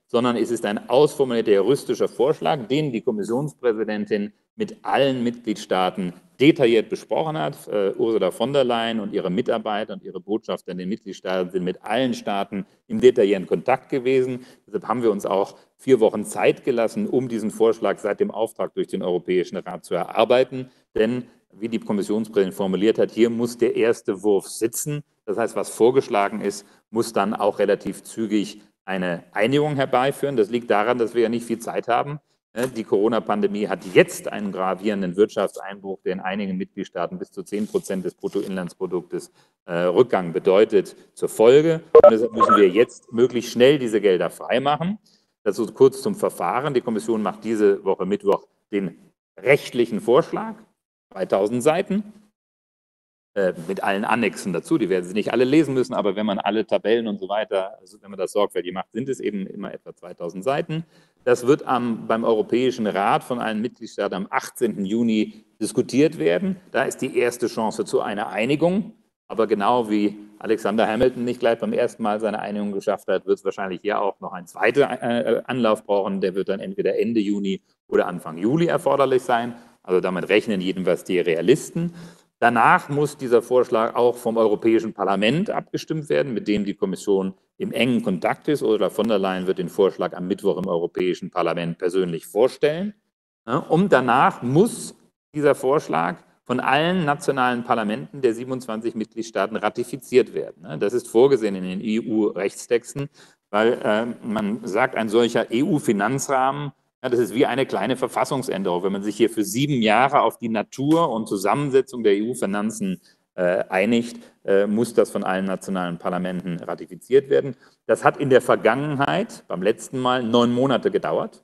sondern es ist ein ausformulierter juristischer Vorschlag, den die Kommissionspräsidentin mit allen Mitgliedstaaten detailliert besprochen hat. Ursula von der Leyen und ihre Mitarbeiter und ihre Botschafter in den Mitgliedstaaten sind mit allen Staaten im detaillierten Kontakt gewesen. Deshalb haben wir uns auch 4 Wochen Zeit gelassen, um diesen Vorschlag seit dem Auftrag durch den Europäischen Rat zu erarbeiten. Denn, wie die Kommissionspräsidentin formuliert hat, hier muss der erste Wurf sitzen. Das heißt, was vorgeschlagen ist, muss dann auch relativ zügig eine Einigung herbeiführen. Das liegt daran, dass wir ja nicht viel Zeit haben. Die Corona-Pandemie hat jetzt einen gravierenden Wirtschaftseinbruch, der in einigen Mitgliedstaaten bis zu 10% des Bruttoinlandsproduktes Rückgang bedeutet, zur Folge. Und deshalb müssen wir jetzt möglichst schnell diese Gelder freimachen. Das ist kurz zum Verfahren. Die Kommission macht diese Woche Mittwoch den rechtlichen Vorschlag, 3000 Seiten. Mit allen Annexen dazu, die werden Sie nicht alle lesen müssen, aber wenn man alle Tabellen und so weiter, also wenn man das sorgfältig macht, sind es eben immer etwa 2000 Seiten. Das wird beim Europäischen Rat von allen Mitgliedstaaten am 18. Juni diskutiert werden. Da ist die erste Chance zu einer Einigung, aber genau wie Alexander Hamilton nicht gleich beim ersten Mal seine Einigung geschafft hat, wird es wahrscheinlich hier auch noch einen zweiten Anlauf brauchen. Der wird dann entweder Ende Juni oder Anfang Juli erforderlich sein. Also damit rechnen jedenfalls die Realisten. Danach muss dieser Vorschlag auch vom Europäischen Parlament abgestimmt werden, mit dem die Kommission im engen Kontakt ist. Ursula von der Leyen wird den Vorschlag am Mittwoch im Europäischen Parlament persönlich vorstellen. Und danach muss dieser Vorschlag von allen nationalen Parlamenten der 27 Mitgliedstaaten ratifiziert werden. Das ist vorgesehen in den EU-Rechtstexten, weil man sagt, ein solcher EU-Finanzrahmen, ja, das ist wie eine kleine Verfassungsänderung. Wenn man sich hier für 7 Jahre auf die Natur und Zusammensetzung der EU-Finanzen einigt, muss das von allen nationalen Parlamenten ratifiziert werden. Das hat in der Vergangenheit, beim letzten Mal, 9 Monate gedauert.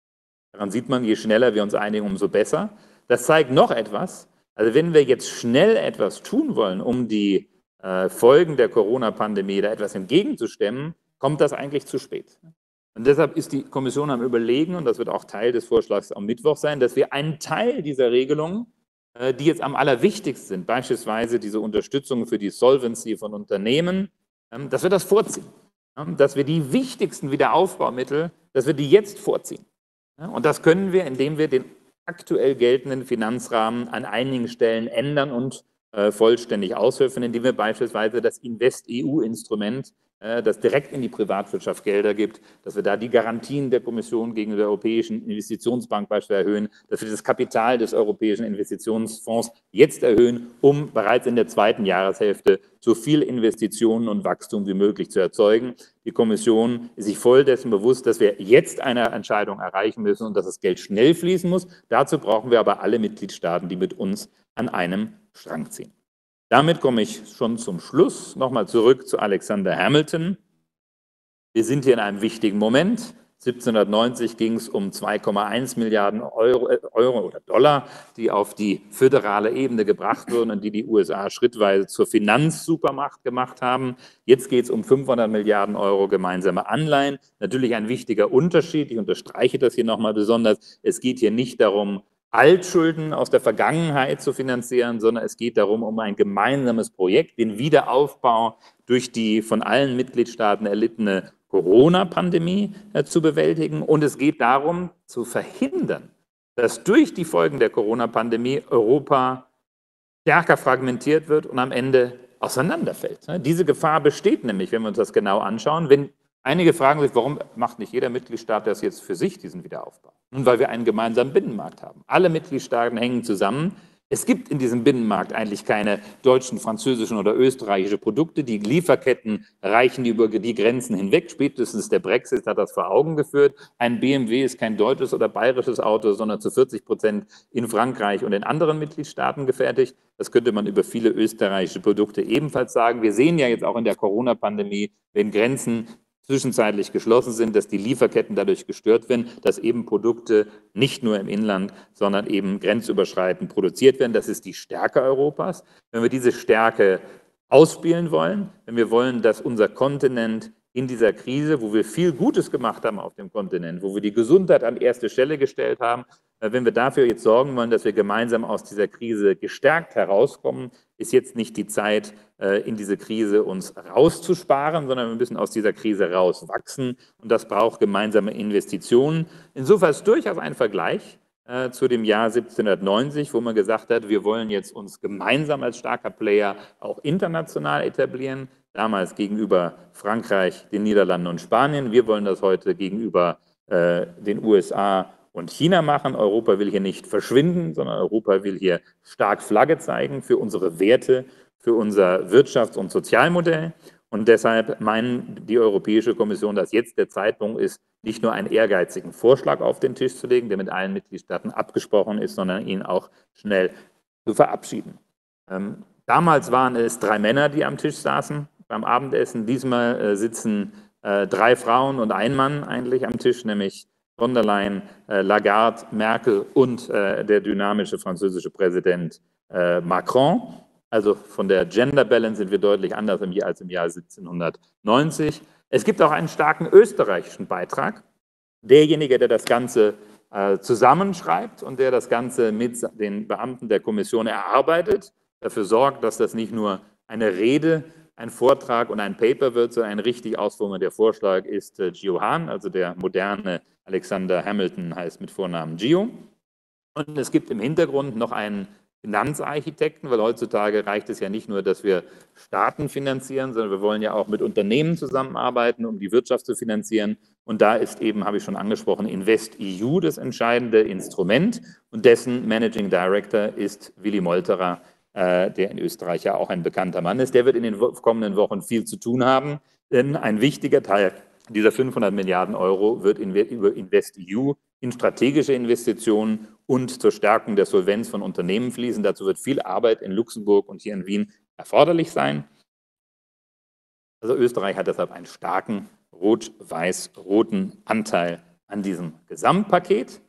Daran sieht man, je schneller wir uns einigen, umso besser. Das zeigt noch etwas. Also wenn wir jetzt schnell etwas tun wollen, um die Folgen der Corona-Pandemie da etwas entgegenzustemmen, kommt das eigentlich zu spät. Und deshalb ist die Kommission am Überlegen, und das wird auch Teil des Vorschlags am Mittwoch sein, dass wir einen Teil dieser Regelungen, die jetzt am allerwichtigsten sind, beispielsweise diese Unterstützung für die Solvency von Unternehmen, dass wir das vorziehen. Dass wir die wichtigsten Wiederaufbaumittel, dass wir die jetzt vorziehen. Und das können wir, indem wir den aktuell geltenden Finanzrahmen an einigen Stellen ändern und vollständig aushöfen, indem wir beispielsweise das Invest-EU-Instrument, das direkt in die Privatwirtschaft Gelder gibt, dass wir da die Garantien der Kommission gegenüber der Europäischen Investitionsbank beispielsweise erhöhen, dass wir das Kapital des Europäischen Investitionsfonds jetzt erhöhen, um bereits in der 2. Jahreshälfte so viel Investitionen und Wachstum wie möglich zu erzeugen. Die Kommission ist sich voll dessen bewusst, dass wir jetzt eine Entscheidung erreichen müssen und dass das Geld schnell fließen muss. Dazu brauchen wir aber alle Mitgliedstaaten, die mit uns an einem Strang ziehen. Damit komme ich schon zum Schluss. Nochmal zurück zu Alexander Hamilton. Wir sind hier in einem wichtigen Moment. 1790 ging es um 2,1 Milliarden Euro oder Dollar, die auf die föderale Ebene gebracht wurden und die die USA schrittweise zur Finanzsupermacht gemacht haben. Jetzt geht es um 500 Milliarden Euro gemeinsame Anleihen. Natürlich ein wichtiger Unterschied. Ich unterstreiche das hier nochmal besonders. Es geht hier nicht darum, Altschulden aus der Vergangenheit zu finanzieren, sondern es geht darum, um ein gemeinsames Projekt, den Wiederaufbau durch die von allen Mitgliedstaaten erlittene Corona-Pandemie zu bewältigen. Und es geht darum, zu verhindern, dass durch die Folgen der Corona-Pandemie Europa stärker fragmentiert wird und am Ende auseinanderfällt. Diese Gefahr besteht nämlich, wenn wir uns das genau anschauen. Wenn einige fragen sich, warum macht nicht jeder Mitgliedstaat das jetzt für sich, diesen Wiederaufbau? Nun, weil wir einen gemeinsamen Binnenmarkt haben. Alle Mitgliedstaaten hängen zusammen. Es gibt in diesem Binnenmarkt eigentlich keine deutschen, französischen oder österreichischen Produkte. Die Lieferketten reichen über die Grenzen hinweg. Spätestens der Brexit hat das vor Augen geführt. Ein BMW ist kein deutsches oder bayerisches Auto, sondern zu 40% in Frankreich und in anderen Mitgliedstaaten gefertigt. Das könnte man über viele österreichische Produkte ebenfalls sagen. Wir sehen ja jetzt auch in der Corona-Pandemie, wenn Grenzen zwischenzeitlich geschlossen sind, dass die Lieferketten dadurch gestört werden, dass eben Produkte nicht nur im Inland, sondern eben grenzüberschreitend produziert werden. Das ist die Stärke Europas. Wenn wir diese Stärke ausspielen wollen, wenn wir wollen, dass unser Kontinent in dieser Krise, wo wir viel Gutes gemacht haben auf dem Kontinent, wo wir die Gesundheit an erste Stelle gestellt haben, Wenn wir dafür jetzt sorgen wollen, dass wir gemeinsam aus dieser Krise gestärkt herauskommen, ist jetzt nicht die Zeit, in diese Krise uns rauszusparen, sondern wir müssen aus dieser Krise rauswachsen und das braucht gemeinsame Investitionen. Insofern ist durchaus ein Vergleich zu dem Jahr 1790, wo man gesagt hat, wir wollen jetzt uns gemeinsam als starker Player auch international etablieren, damals gegenüber Frankreich, den Niederlanden und Spanien. Wir wollen das heute gegenüber den USA und China machen. Europa will hier nicht verschwinden, sondern Europa will hier stark Flagge zeigen für unsere Werte, für unser Wirtschafts- und Sozialmodell. Und deshalb meinen die Europäische Kommission, dass jetzt der Zeitpunkt ist, nicht nur einen ehrgeizigen Vorschlag auf den Tisch zu legen, der mit allen Mitgliedstaaten abgesprochen ist, sondern ihn auch schnell zu verabschieden. Damals waren es 3 Männer, die am Tisch saßen beim Abendessen. Diesmal sitzen 3 Frauen und ein Mann eigentlich am Tisch, nämlich von der Leyen, Lagarde, Merkel und der dynamische französische Präsident Macron. Also von der Gender Balance sind wir deutlich anders als im Jahr 1790. Es gibt auch einen starken österreichischen Beitrag. Derjenige, der das Ganze zusammenschreibt und der das Ganze mit den Beamten der Kommission erarbeitet, dafür sorgt, dass das nicht nur eine Rede, ein Vortrag und ein Paper wird, sondern ein richtig ausformulierter Vorschlag ist Gio Hahn, also der moderne Alexander Hamilton heißt mit Vornamen Gio. Und es gibt im Hintergrund noch einen Finanzarchitekten, weil heutzutage reicht es ja nicht nur, dass wir Staaten finanzieren, sondern wir wollen ja auch mit Unternehmen zusammenarbeiten, um die Wirtschaft zu finanzieren. Und da ist eben, habe ich schon angesprochen, InvestEU das entscheidende Instrument. Und dessen Managing Director ist Willy Molterer, der in Österreich ja auch ein bekannter Mann ist. Der wird in den kommenden Wochen viel zu tun haben, denn ein wichtiger Teil dieser 500 Milliarden Euro wird über InvestEU in strategische Investitionen und zur Stärkung der Solvenz von Unternehmen fließen. Dazu wird viel Arbeit in Luxemburg und hier in Wien erforderlich sein. Also Österreich hat deshalb einen starken rot-weiß-roten Anteil an diesem Gesamtpaket.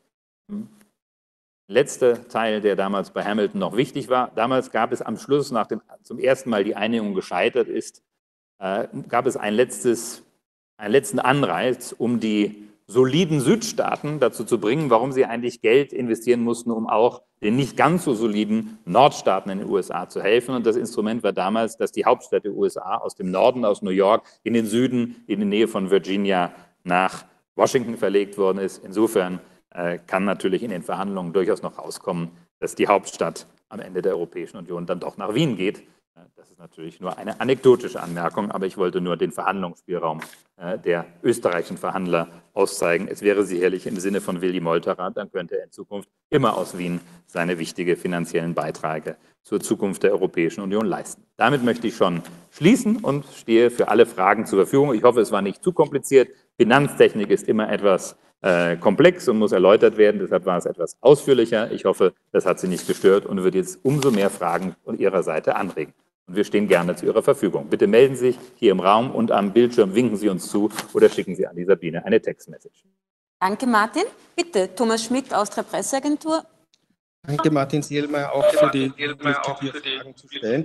Letzter Teil, der damals bei Hamilton noch wichtig war. Damals gab es am Schluss, nachdem zum ersten Mal die Einigung gescheitert ist, gab es einen letzten Anreiz, um die soliden Südstaaten dazu zu bringen, warum sie eigentlich Geld investieren mussten, um auch den nicht ganz so soliden Nordstaaten in den USA zu helfen. Und das Instrument war damals, dass die Hauptstadt der USA aus dem Norden, aus New York, in den Süden, in die Nähe von Virginia nach Washington verlegt worden ist. Insofern kann natürlich in den Verhandlungen durchaus noch rauskommen, dass die Hauptstadt am Ende der Europäischen Union dann doch nach Wien geht. Das ist natürlich nur eine anekdotische Anmerkung, aber ich wollte nur den Verhandlungsspielraum der österreichischen Verhandler auszeigen. Es wäre sicherlich im Sinne von Willy Molterer, dann könnte er in Zukunft immer aus Wien seine wichtigen finanziellen Beiträge zur Zukunft der Europäischen Union leisten. Damit möchte ich schon schließen und stehe für alle Fragen zur Verfügung. Ich hoffe, es war nicht zu kompliziert. Finanztechnik ist immer etwas komplex und muss erläutert werden, deshalb war es etwas ausführlicher. Ich hoffe, das hat Sie nicht gestört und wird jetzt umso mehr Fragen von Ihrer Seite anregen. Und wir stehen gerne zu Ihrer Verfügung. Bitte melden Sie sich hier im Raum und am Bildschirm winken Sie uns zu oder schicken Sie an die Sabine eine Textmessage. Danke, Martin. Bitte, Thomas Schmidt, Austria Presseagentur. Danke, Martin Sielmeier, auch für die Möglichkeit, hier Fragen zu stellen.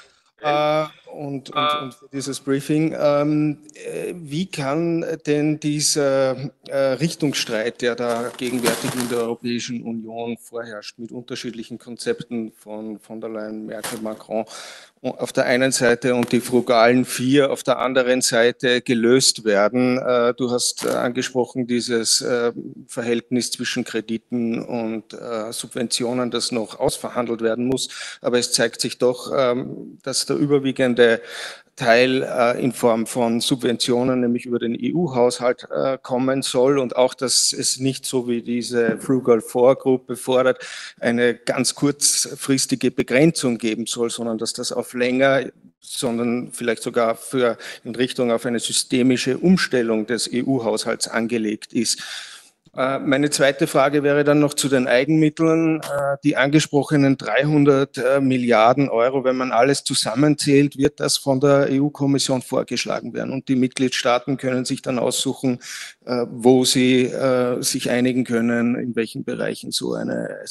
Und für dieses Briefing. Wie kann denn dieser Richtungsstreit, der da gegenwärtig in der Europäischen Union vorherrscht, mit unterschiedlichen Konzepten von der Leyen, Merkel, Macron auf der einen Seite und die frugalen 4 auf der anderen Seite gelöst werden? Du hast angesprochen, dieses Verhältnis zwischen Krediten und Subventionen, das noch ausverhandelt werden muss. Aber es zeigt sich doch, dass der überwiegende Teil in Form von Subventionen, nämlich über den EU-Haushalt kommen soll und auch, dass es nicht so wie diese Frugal-4-Gruppe fordert, eine ganz kurzfristige Begrenzung geben soll, sondern dass das auf länger, sondern vielleicht sogar in Richtung auf eine systemische Umstellung des EU-Haushalts angelegt ist. Meine zweite Frage wäre dann noch zu den Eigenmitteln. Die angesprochenen 300 Milliarden Euro, wenn man alles zusammenzählt, wird das von der EU-Kommission vorgeschlagen werden. Und die Mitgliedstaaten können sich dann aussuchen, wo sie sich einigen können, in welchen Bereichen so eine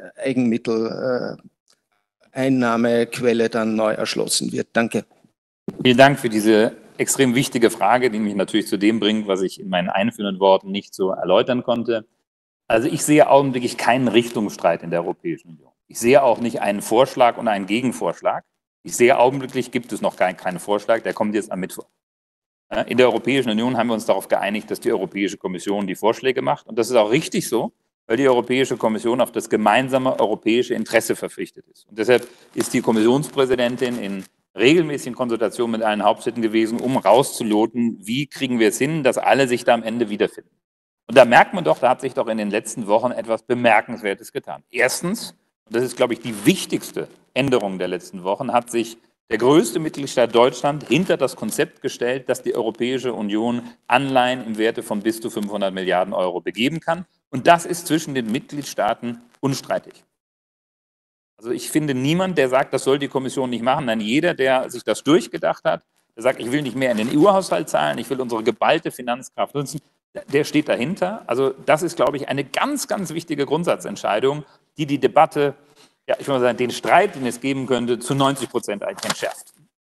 Eigenmitteleinnahmequelle dann neu erschlossen wird. Danke. Vielen Dank für diese extrem wichtige Frage, die mich natürlich zu dem bringt, was ich in meinen einführenden Worten nicht so erläutern konnte. Also ich sehe augenblicklich keinen Richtungsstreit in der Europäischen Union. Ich sehe auch nicht einen Vorschlag und einen Gegenvorschlag. Ich sehe augenblicklich gibt es noch keinen Vorschlag, der kommt jetzt am Mittwoch. In der Europäischen Union haben wir uns darauf geeinigt, dass die Europäische Kommission die Vorschläge macht. Und das ist auch richtig so, weil die Europäische Kommission auf das gemeinsame europäische Interesse verpflichtet ist. Und deshalb ist die Kommissionspräsidentin in regelmäßigen Konsultationen mit allen Hauptstädten gewesen, um rauszuloten, wie kriegen wir es hin, dass alle sich da am Ende wiederfinden. Und da merkt man doch, da hat sich doch in den letzten Wochen etwas Bemerkenswertes getan. Erstens, und das ist, glaube ich, die wichtigste Änderung der letzten Wochen, hat sich der größte Mitgliedstaat Deutschland hinter das Konzept gestellt, dass die Europäische Union Anleihen im Werte von bis zu 500 Milliarden Euro begeben kann. Und das ist zwischen den Mitgliedstaaten unstreitig. Also ich finde niemand, der sagt, das soll die Kommission nicht machen. Nein, jeder, der sich das durchgedacht hat, der sagt, ich will nicht mehr in den EU-Haushalt zahlen, ich will unsere geballte Finanzkraft nutzen, der steht dahinter. Also das ist, glaube ich, eine ganz, ganz wichtige Grundsatzentscheidung, die die Debatte, ja, ich würde mal sagen, den Streit, den es geben könnte, zu 90% eigentlich entschärft.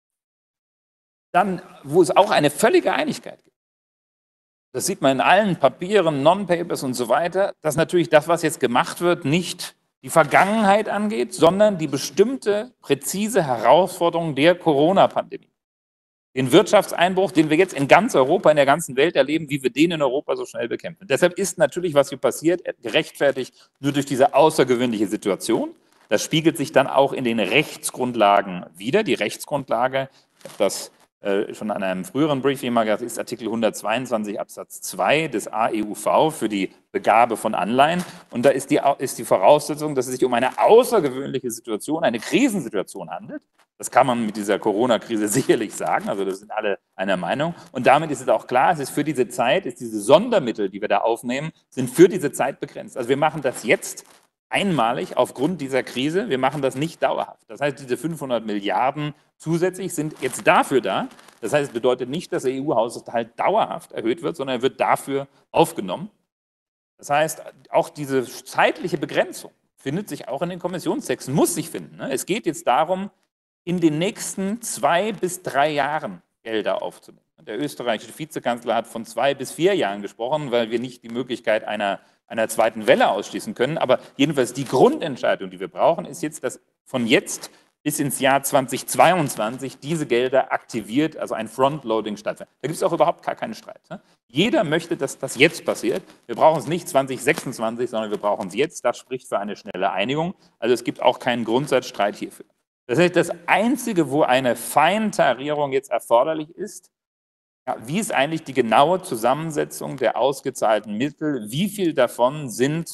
Dann, wo es auch eine völlige Einigkeit gibt, das sieht man in allen Papieren, Non-Papers und so weiter, dass natürlich das, was jetzt gemacht wird, nicht die Vergangenheit angeht, sondern die bestimmte, präzise Herausforderung der Corona-Pandemie. Den Wirtschaftseinbruch, den wir jetzt in ganz Europa, in der ganzen Welt erleben, wie wir den in Europa so schnell bekämpfen. Deshalb ist natürlich, was hier passiert, gerechtfertigt nur durch diese außergewöhnliche Situation. Das spiegelt sich dann auch in den Rechtsgrundlagen wider. Die Rechtsgrundlage, ich habe das schon an einem früheren Briefing mal gesagt, ist Artikel 122 Absatz 2 des AEUV für die Begabe von Anleihen. Und da ist die Voraussetzung, dass es sich um eine außergewöhnliche Situation, eine Krisensituation handelt. Das kann man mit dieser Corona-Krise sicherlich sagen, also das sind alle einer Meinung. Und damit ist es auch klar, es ist für diese Zeit, diese Sondermittel, die wir da aufnehmen, sind für diese Zeit begrenzt. Also wir machen das jetzt einmalig aufgrund dieser Krise, wir machen das nicht dauerhaft. Das heißt, diese 500 Milliarden zusätzlich sind jetzt dafür da. Das heißt, es bedeutet nicht, dass der EU-Haushalt dauerhaft erhöht wird, sondern er wird dafür aufgenommen. Das heißt, auch diese zeitliche Begrenzung findet sich auch in den Kommissionstexten, muss sich finden. Es geht jetzt darum, in den nächsten 2 bis 3 Jahren Gelder aufzunehmen. Der österreichische Vizekanzler hat von 2 bis 4 Jahren gesprochen, weil wir nicht die Möglichkeit einer zweiten Welle ausschließen können. Aber jedenfalls die Grundentscheidung, die wir brauchen, ist jetzt, dass von jetzt bis ins Jahr 2022 diese Gelder aktiviert, also ein Frontloading stattfindet. Da gibt es auch überhaupt gar keinen Streit. Jeder möchte, dass das jetzt passiert. Wir brauchen es nicht 2026, sondern wir brauchen es jetzt. Das spricht für eine schnelle Einigung. Also es gibt auch keinen Grundsatzstreit hierfür. Das heißt, das Einzige, wo eine Feintarierung jetzt erforderlich ist, ja, wie ist eigentlich die genaue Zusammensetzung der ausgezahlten Mittel? Wie viel davon sind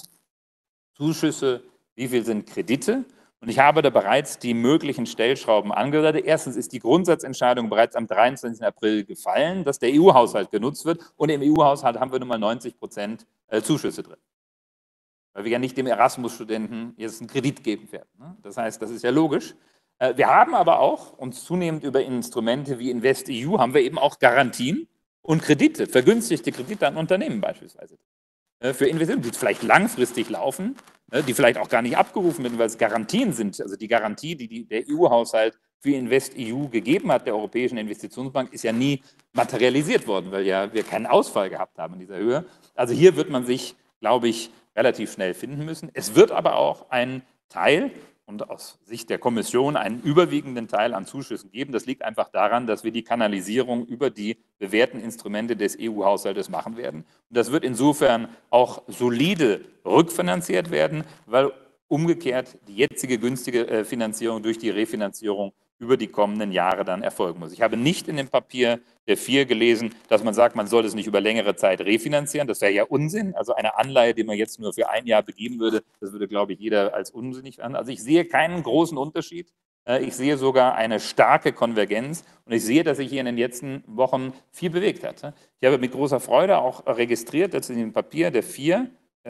Zuschüsse, wie viel sind Kredite? Und ich habe da bereits die möglichen Stellschrauben angedeutet. Erstens ist die Grundsatzentscheidung bereits am 23. April gefallen, dass der EU-Haushalt genutzt wird. Und im EU-Haushalt haben wir nun mal 90% Zuschüsse drin. Weil wir ja nicht dem Erasmus-Studenten jetzt einen Kredit geben werden. Das heißt, das ist ja logisch. Wir haben aber auch uns zunehmend über Instrumente wie InvestEU haben wir eben auch Garantien und Kredite, vergünstigte Kredite an Unternehmen beispielsweise. Für Investitionen, die vielleicht langfristig laufen, die vielleicht auch gar nicht abgerufen werden, weil es Garantien sind. Also die Garantie, die der EU-Haushalt für InvestEU gegeben hat, der Europäischen Investitionsbank, ist ja nie materialisiert worden, weil ja wir keinen Ausfall gehabt haben in dieser Höhe. Also hier wird man sich, glaube ich, relativ schnell finden müssen. Es wird aber auch einen Teil und aus Sicht der Kommission einen überwiegenden Teil an Zuschüssen geben. Das liegt einfach daran, dass wir die Kanalisierung über die bewährten Instrumente des EU-Haushaltes machen werden. Und das wird insofern auch solide rückfinanziert werden, weil umgekehrt die jetzige günstige Finanzierung durch die Refinanzierung über die kommenden Jahre dann erfolgen muss. Ich habe nicht in dem Papier der 4 gelesen, dass man sagt, man soll es nicht über längere Zeit refinanzieren. Das wäre ja Unsinn. Also eine Anleihe, die man jetzt nur für ein Jahr begeben würde, das würde, glaube ich, jeder als unsinnig an. Also ich sehe keinen großen Unterschied. Ich sehe sogar eine starke Konvergenz und ich sehe, dass sich hier in den letzten Wochen viel bewegt hat. Ich habe mit großer Freude auch registriert, dass in dem Papier der 4,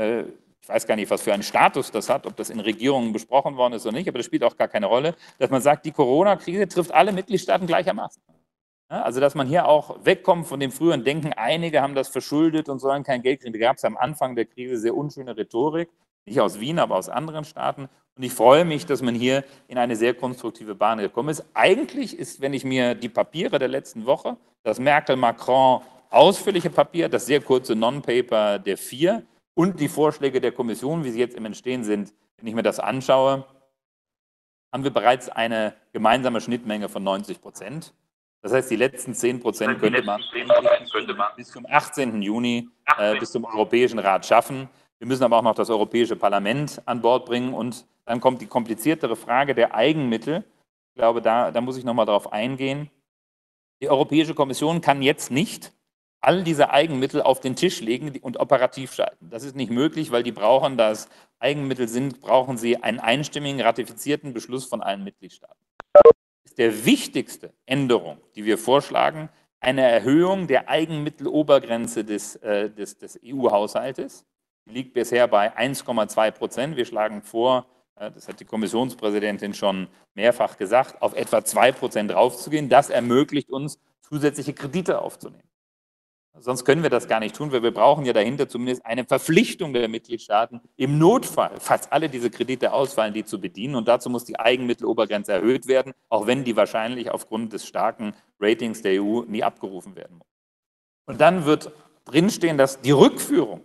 ich weiß gar nicht, was für einen Status das hat, ob das in Regierungen besprochen worden ist oder nicht, aber das spielt auch gar keine Rolle, dass man sagt, die Corona-Krise trifft alle Mitgliedstaaten gleichermaßen. Ja, also dass man hier auch wegkommt von dem früheren Denken, einige haben das verschuldet und sollen kein Geld kriegen. Da gab es am Anfang der Krise sehr unschöne Rhetorik, nicht aus Wien, aber aus anderen Staaten. Und ich freue mich, dass man hier in eine sehr konstruktive Bahn gekommen ist. Eigentlich ist, wenn ich mir die Papiere der letzten Woche, das Merkel-Macron ausführliche Papier, das sehr kurze Non-Paper der 4, und die Vorschläge der Kommission, wie sie jetzt im Entstehen sind, wenn ich mir das anschaue, haben wir bereits eine gemeinsame Schnittmenge von 90%. Das heißt, die letzten 10% könnte man bis zum 18. Juni bis zum Europäischen Rat schaffen. Wir müssen aber auch noch das Europäische Parlament an Bord bringen und dann kommt die kompliziertere Frage der Eigenmittel. Ich glaube, da muss ich noch mal drauf eingehen. Die Europäische Kommission kann jetzt nicht all diese Eigenmittel auf den Tisch legen und operativ schalten. Das ist nicht möglich, weil die brauchen, da es Eigenmittel sind, brauchen sie einen einstimmigen, ratifizierten Beschluss von allen Mitgliedstaaten. Das ist der wichtigste Änderung, die wir vorschlagen, eine Erhöhung der Eigenmittelobergrenze des EU-Haushaltes. Die liegt bisher bei 1,2%. Wir schlagen vor, das hat die Kommissionspräsidentin schon mehrfach gesagt, auf etwa 2% raufzugehen. Das ermöglicht uns, zusätzliche Kredite aufzunehmen. Sonst können wir das gar nicht tun, weil wir brauchen ja dahinter zumindest eine Verpflichtung der Mitgliedstaaten, im Notfall, falls alle diese Kredite ausfallen, die zu bedienen. Und dazu muss die Eigenmittelobergrenze erhöht werden, auch wenn die wahrscheinlich aufgrund des starken Ratings der EU nie abgerufen werden muss. Und dann wird drinstehen, dass die Rückführung,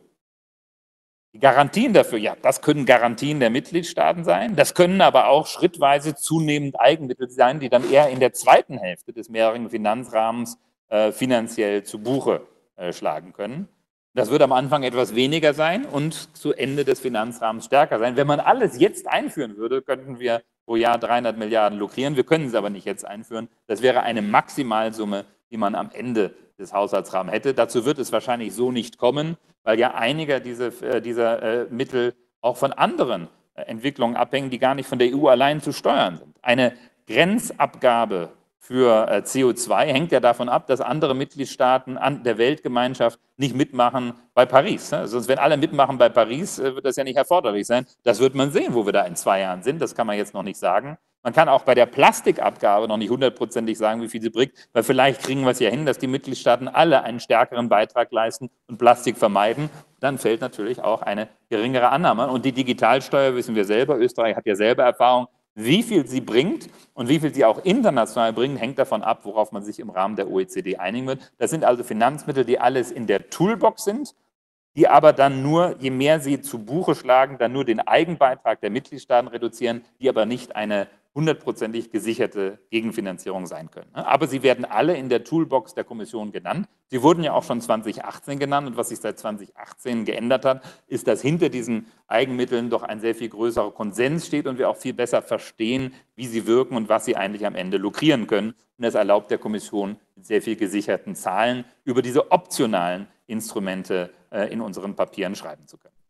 die Garantien dafür, ja, das können Garantien der Mitgliedstaaten sein, das können aber auch schrittweise zunehmend Eigenmittel sein, die dann eher in der zweiten Hälfte des mehrjährigen Finanzrahmens finanziell zu Buche schlagen können. Das wird am Anfang etwas weniger sein und zu Ende des Finanzrahmens stärker sein. Wenn man alles jetzt einführen würde, könnten wir pro Jahr 300 Milliarden lukrieren. Wir können es aber nicht jetzt einführen. Das wäre eine Maximalsumme, die man am Ende des Haushaltsrahmens hätte. Dazu wird es wahrscheinlich so nicht kommen, weil ja einige dieser Mittel auch von anderen Entwicklungen abhängen, die gar nicht von der EU allein zu steuern sind. Eine Grenzabgabe für CO2 hängt ja davon ab, dass andere Mitgliedstaaten der Weltgemeinschaft nicht mitmachen bei Paris. Sonst, wenn alle mitmachen bei Paris, wird das ja nicht erforderlich sein. Das wird man sehen, wo wir da in 2 Jahren sind. Das kann man jetzt noch nicht sagen. Man kann auch bei der Plastikabgabe noch nicht 100%ig sagen, wie viel sie bringt, weil vielleicht kriegen wir es ja hin, dass die Mitgliedstaaten alle einen stärkeren Beitrag leisten und Plastik vermeiden. Dann fällt natürlich auch eine geringere Annahme. Und die Digitalsteuer wissen wir selber. Österreich hat ja selber Erfahrung. Wie viel sie bringt und wie viel sie auch international bringt, hängt davon ab, worauf man sich im Rahmen der OECD einigen wird. Das sind also Finanzmittel, die alles in der Toolbox sind, die aber dann nur, je mehr sie zu Buche schlagen, dann nur den Eigenbeitrag der Mitgliedstaaten reduzieren, die aber nicht eine 100%ig gesicherte Gegenfinanzierung sein können. Aber sie werden alle in der Toolbox der Kommission genannt. Sie wurden ja auch schon 2018 genannt und was sich seit 2018 geändert hat, ist, dass hinter diesen Eigenmitteln doch ein sehr viel größerer Konsens steht und wir auch viel besser verstehen, wie sie wirken und was sie eigentlich am Ende lukrieren können. Und das erlaubt der Kommission mit sehr viel gesicherten Zahlen über diese optionalen Instrumente in unseren Papieren schreiben zu können.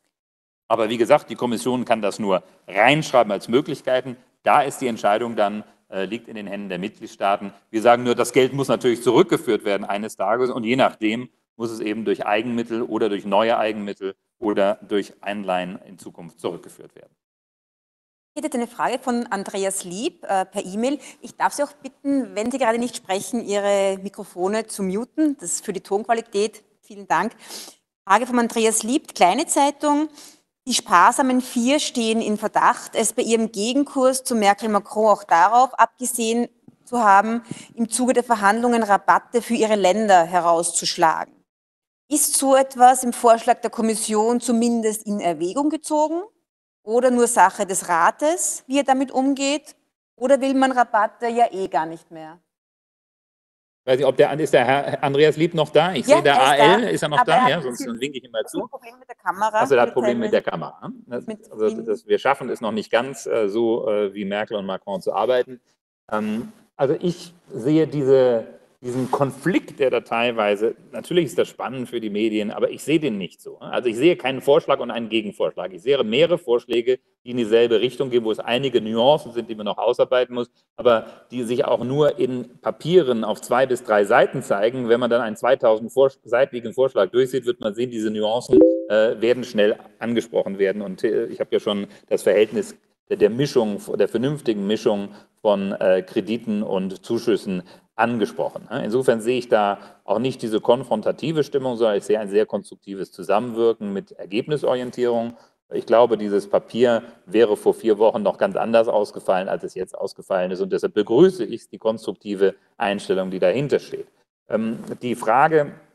Aber wie gesagt, die Kommission kann das nur reinschreiben als Möglichkeiten. Da ist die Entscheidung dann, liegt in den Händen der Mitgliedstaaten. Wir sagen nur, das Geld muss natürlich zurückgeführt werden eines Tages und je nachdem muss es eben durch Eigenmittel oder durch neue Eigenmittel oder durch Einleihen in Zukunft zurückgeführt werden. Ich hätte eine Frage von Andreas Lieb per E-Mail. Ich darf Sie auch bitten, wenn Sie gerade nicht sprechen, Ihre Mikrofone zu muten. Das ist für die Tonqualität. Vielen Dank. Frage von Andreas Lieb, Kleine Zeitung. Die sparsamen 4 stehen in Verdacht, es bei ihrem Gegenkurs zu Merkel-Macron auch darauf abgesehen zu haben, im Zuge der Verhandlungen Rabatte für ihre Länder herauszuschlagen. Ist so etwas im Vorschlag der Kommission zumindest in Erwägung gezogen oder nur Sache des Rates, wie er damit umgeht? Oder will man Rabatte ja eh gar nicht mehr? Weiß nicht, ist der Herr Andreas Lieb noch da? Ich sehe, der AL, ist er noch da? Ja, sonst winke ich ihm mal zu. Probleme mit der Kamera. Also, er hat Probleme mit der Kamera. Wir schaffen es noch nicht ganz, so wie Merkel und Macron zu arbeiten. Also, ich sehe diesen Konflikt, der da teilweise, natürlich ist das spannend für die Medien, aber ich sehe den nicht so. Also ich sehe keinen Vorschlag und einen Gegenvorschlag. Ich sehe mehrere Vorschläge, die in dieselbe Richtung gehen, wo es einige Nuancen sind, die man noch ausarbeiten muss, aber die sich auch nur in Papieren auf 2 bis 3 Seiten zeigen. Wenn man dann einen 2000-seitigen Vorschlag durchsieht, wird man sehen, diese Nuancen werden schnell angesprochen werden. Und ich habe ja schon das Verhältnis der Mischung, der vernünftigen Mischung von Krediten und Zuschüssen angesprochen. Insofern sehe ich da auch nicht diese konfrontative Stimmung, sondern ich sehe ein sehr konstruktives Zusammenwirken mit Ergebnisorientierung. Ich glaube, dieses Papier wäre vor 4 Wochen noch ganz anders ausgefallen, als es jetzt ausgefallen ist. Und deshalb begrüße ich die konstruktive Einstellung, die dahinter steht. Die Frage,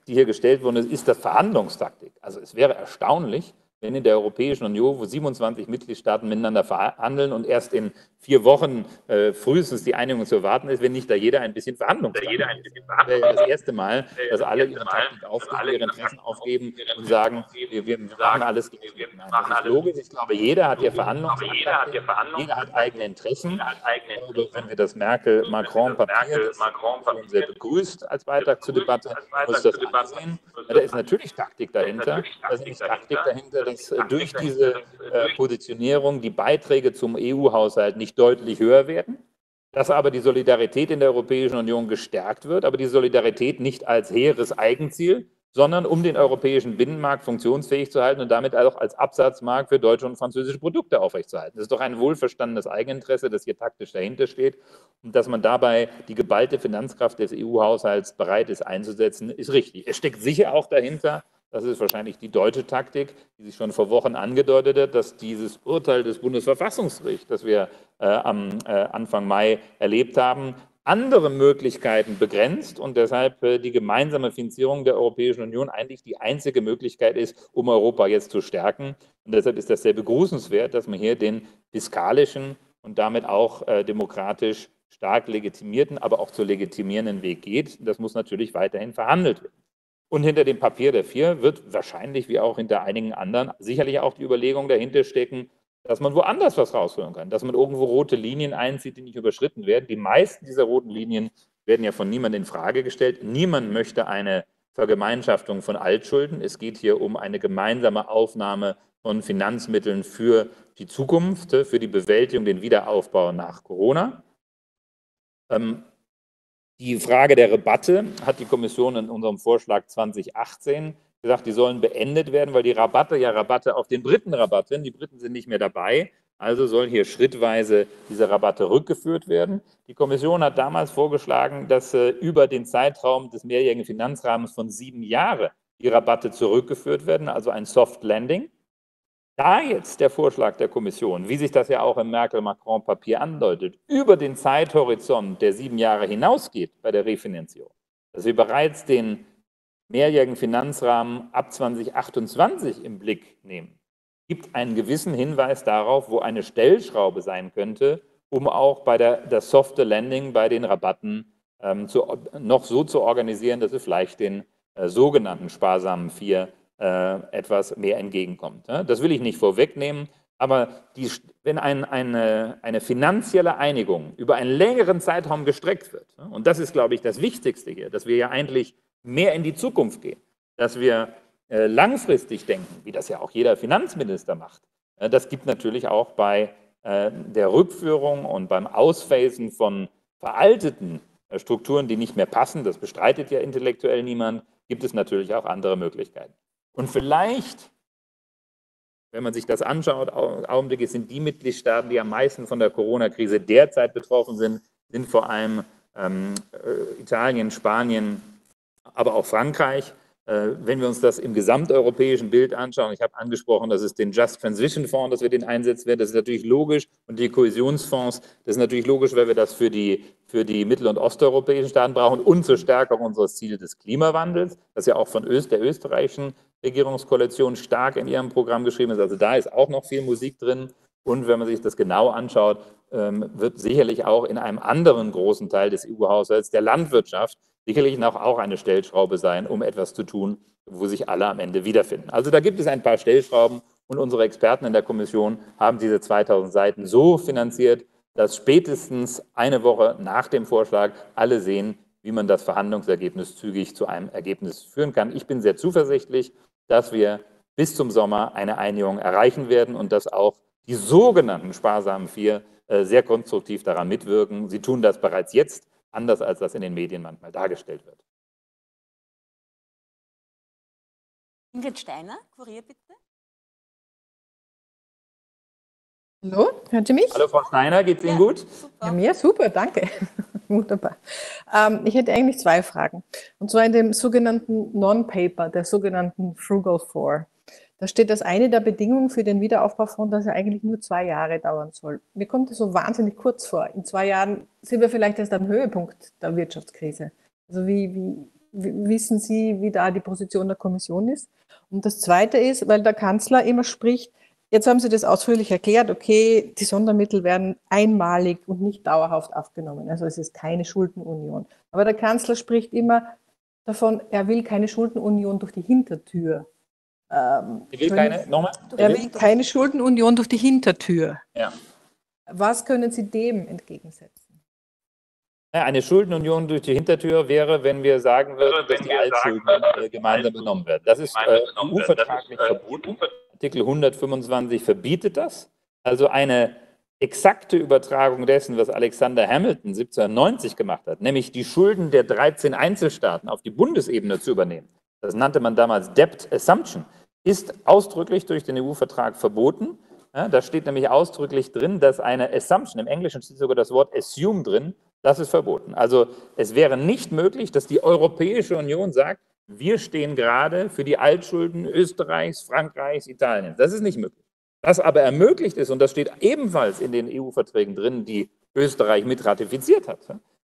die hier gestellt worden ist das Verhandlungstaktik. Also es wäre erstaunlich, wenn in der Europäischen Union, wo 27 Mitgliedstaaten miteinander verhandeln und erst in 4 Wochen frühestens die Einigung zu erwarten ist, wenn nicht da jeder ein bisschen Verhandlungstaktik hat. Das wäre ja das erste Mal, dass alle ihre Taktik aufgeben, ihre Interessen aufgeben und sagen, wir machen alles gegen. Nein, das ist logisch. Ich glaube, jeder hat hier Verhandlungstaktik, jeder hat eigene Interessen. Wenn wir das Merkel-Macron-Papier sehr begrüßt als Beitrag zur Debatte, muss das ansehen. Da ist natürlich Taktik dahinter. Da ist nämlich Taktik dahinter, dass durch diese Positionierung die Beiträge zum EU-Haushalt nicht deutlich höher werden, dass aber die Solidarität in der Europäischen Union gestärkt wird, aber die Solidarität nicht als hehres Eigenziel, sondern um den europäischen Binnenmarkt funktionsfähig zu halten und damit auch als Absatzmarkt für deutsche und französische Produkte aufrechtzuerhalten. Das ist doch ein wohlverstandenes Eigeninteresse, das hier taktisch dahinter steht. Und dass man dabei die geballte Finanzkraft des EU-Haushalts bereit ist einzusetzen, ist richtig. Es steckt sicher auch dahinter, das ist wahrscheinlich die deutsche Taktik, die sich schon vor Wochen angedeutet hat, dass dieses Urteil des Bundesverfassungsgerichts, das wir am Anfang Mai erlebt haben, andere Möglichkeiten begrenzt und deshalb die gemeinsame Finanzierung der Europäischen Union eigentlich die einzige Möglichkeit ist, um Europa jetzt zu stärken. Und deshalb ist das sehr begrüßenswert, dass man hier den fiskalischen und damit auch demokratisch stark legitimierten, aber auch zu legitimierenden Weg geht. Das muss natürlich weiterhin verhandelt werden. Und hinter dem Papier der 4 wird wahrscheinlich, wie auch hinter einigen anderen, sicherlich auch die Überlegung dahinter stecken, dass man woanders was rausholen kann, dass man irgendwo rote Linien einzieht, die nicht überschritten werden. Die meisten dieser roten Linien werden ja von niemandem in Frage gestellt. Niemand möchte eine Vergemeinschaftung von Altschulden. Es geht hier um eine gemeinsame Aufnahme von Finanzmitteln für die Zukunft, für die Bewältigung, den Wiederaufbau nach Corona. Die Frage der Rabatte hat die Kommission in unserem Vorschlag 2018 gesagt, die sollen beendet werden, weil die Rabatte auf den Britenrabatt sind. Die Briten sind nicht mehr dabei, also sollen hier schrittweise diese Rabatte rückgeführt werden. Die Kommission hat damals vorgeschlagen, dass über den Zeitraum des mehrjährigen Finanzrahmens von 7 Jahren die Rabatte zurückgeführt werden, also ein Soft Landing. Da jetzt der Vorschlag der Kommission, wie sich das ja auch im Merkel-Macron-Papier andeutet, über den Zeithorizont der 7 Jahre hinausgeht bei der Refinanzierung, dass wir bereits den mehrjährigen Finanzrahmen ab 2028 im Blick nehmen, gibt einen gewissen Hinweis darauf, wo eine Stellschraube sein könnte, um auch bei das softe Landing bei den Rabatten noch so zu organisieren, dass es vielleicht den sogenannten sparsamen 4 etwas mehr entgegenkommt. Das will ich nicht vorwegnehmen, aber wenn eine finanzielle Einigung über einen längeren Zeitraum gestreckt wird, und das ist, glaube ich, das Wichtigste hier, dass wir ja eigentlich mehr in die Zukunft gehen, dass wir langfristig denken, wie das ja auch jeder Finanzminister macht, das gibt natürlich auch bei der Rückführung und beim Ausphasen von veralteten Strukturen, die nicht mehr passen, das bestreitet ja intellektuell niemand, gibt es natürlich auch andere Möglichkeiten. Und vielleicht, wenn man sich das anschaut, im Augenblick sind die Mitgliedstaaten, die am meisten von der Corona-Krise derzeit betroffen sind vor allem Italien, Spanien, aber auch Frankreich. Wenn wir uns das im gesamteuropäischen Bild anschauen, ich habe angesprochen, das ist den Just Transition Fonds, dass wir den einsetzen werden, das ist natürlich logisch. Und die Kohäsionsfonds, das ist natürlich logisch, weil wir das für die mittel- und osteuropäischen Staaten brauchen und zur Stärkung unseres Ziels des Klimawandels, das ja auch von der österreichischen Regierungskoalition stark in ihrem Programm geschrieben ist. Also da ist auch noch viel Musik drin. Und wenn man sich das genau anschaut, wird sicherlich auch in einem anderen großen Teil des EU-Haushalts, der Landwirtschaft, sicherlich noch auch eine Stellschraube sein, um etwas zu tun, wo sich alle am Ende wiederfinden. Also da gibt es ein paar Stellschrauben und unsere Experten in der Kommission haben diese 2000 Seiten so finanziert, dass spätestens eine Woche nach dem Vorschlag alle sehen, wie man das Verhandlungsergebnis zügig zu einem Ergebnis führen kann. Ich bin sehr zuversichtlich, dass wir bis zum Sommer eine Einigung erreichen werden und dass auch die sogenannten sparsamen 4 sehr konstruktiv daran mitwirken. Sie tun das bereits jetzt, anders als das in den Medien manchmal dargestellt wird. Ingrid Steiner, Kurier bitte. Hallo, hören Sie mich? Hallo Frau Steiner, geht's Ihnen gut? Super. Ja, mir super, danke. Wunderbar. Ich hätte eigentlich 2 Fragen. Und zwar in dem sogenannten Non-Paper, der sogenannten Frugal 4. Da steht als eine der Bedingungen für den Wiederaufbaufonds, dass er eigentlich nur 2 Jahre dauern soll. Mir kommt das so wahnsinnig kurz vor. In 2 Jahren sind wir vielleicht erst am Höhepunkt der Wirtschaftskrise. Also wie Wissen Sie, wie da die Position der Kommission ist? Und das Zweite ist, weil der Kanzler immer spricht, jetzt haben Sie das ausführlich erklärt, okay, die Sondermittel werden einmalig und nicht dauerhaft aufgenommen. Also es ist keine Schuldenunion. Aber der Kanzler spricht immer davon, er will keine Schuldenunion durch die Hintertür. Er will keine Schuldenunion durch die Hintertür. Ja. Was können Sie dem entgegensetzen? Eine Schuldenunion durch die Hintertür wäre, wenn wir sagen würden, dass die Altschulden gemeinsam genommen werden. Das ist EU-vertraglich verboten. Artikel 125 verbietet das. Also eine exakte Übertragung dessen, was Alexander Hamilton 1790 gemacht hat, nämlich die Schulden der 13 Einzelstaaten auf die Bundesebene zu übernehmen. Das nannte man damals Debt Assumption, ist ausdrücklich durch den EU-Vertrag verboten. Ja, da steht nämlich ausdrücklich drin, dass eine Assumption, im Englischen steht sogar das Wort assume drin, das ist verboten. Also es wäre nicht möglich, dass die Europäische Union sagt, wir stehen gerade für die Altschulden Österreichs, Frankreichs, Italiens. Das ist nicht möglich. Was aber ermöglicht ist, und das steht ebenfalls in den EU-Verträgen drin, die Österreich mit ratifiziert hat,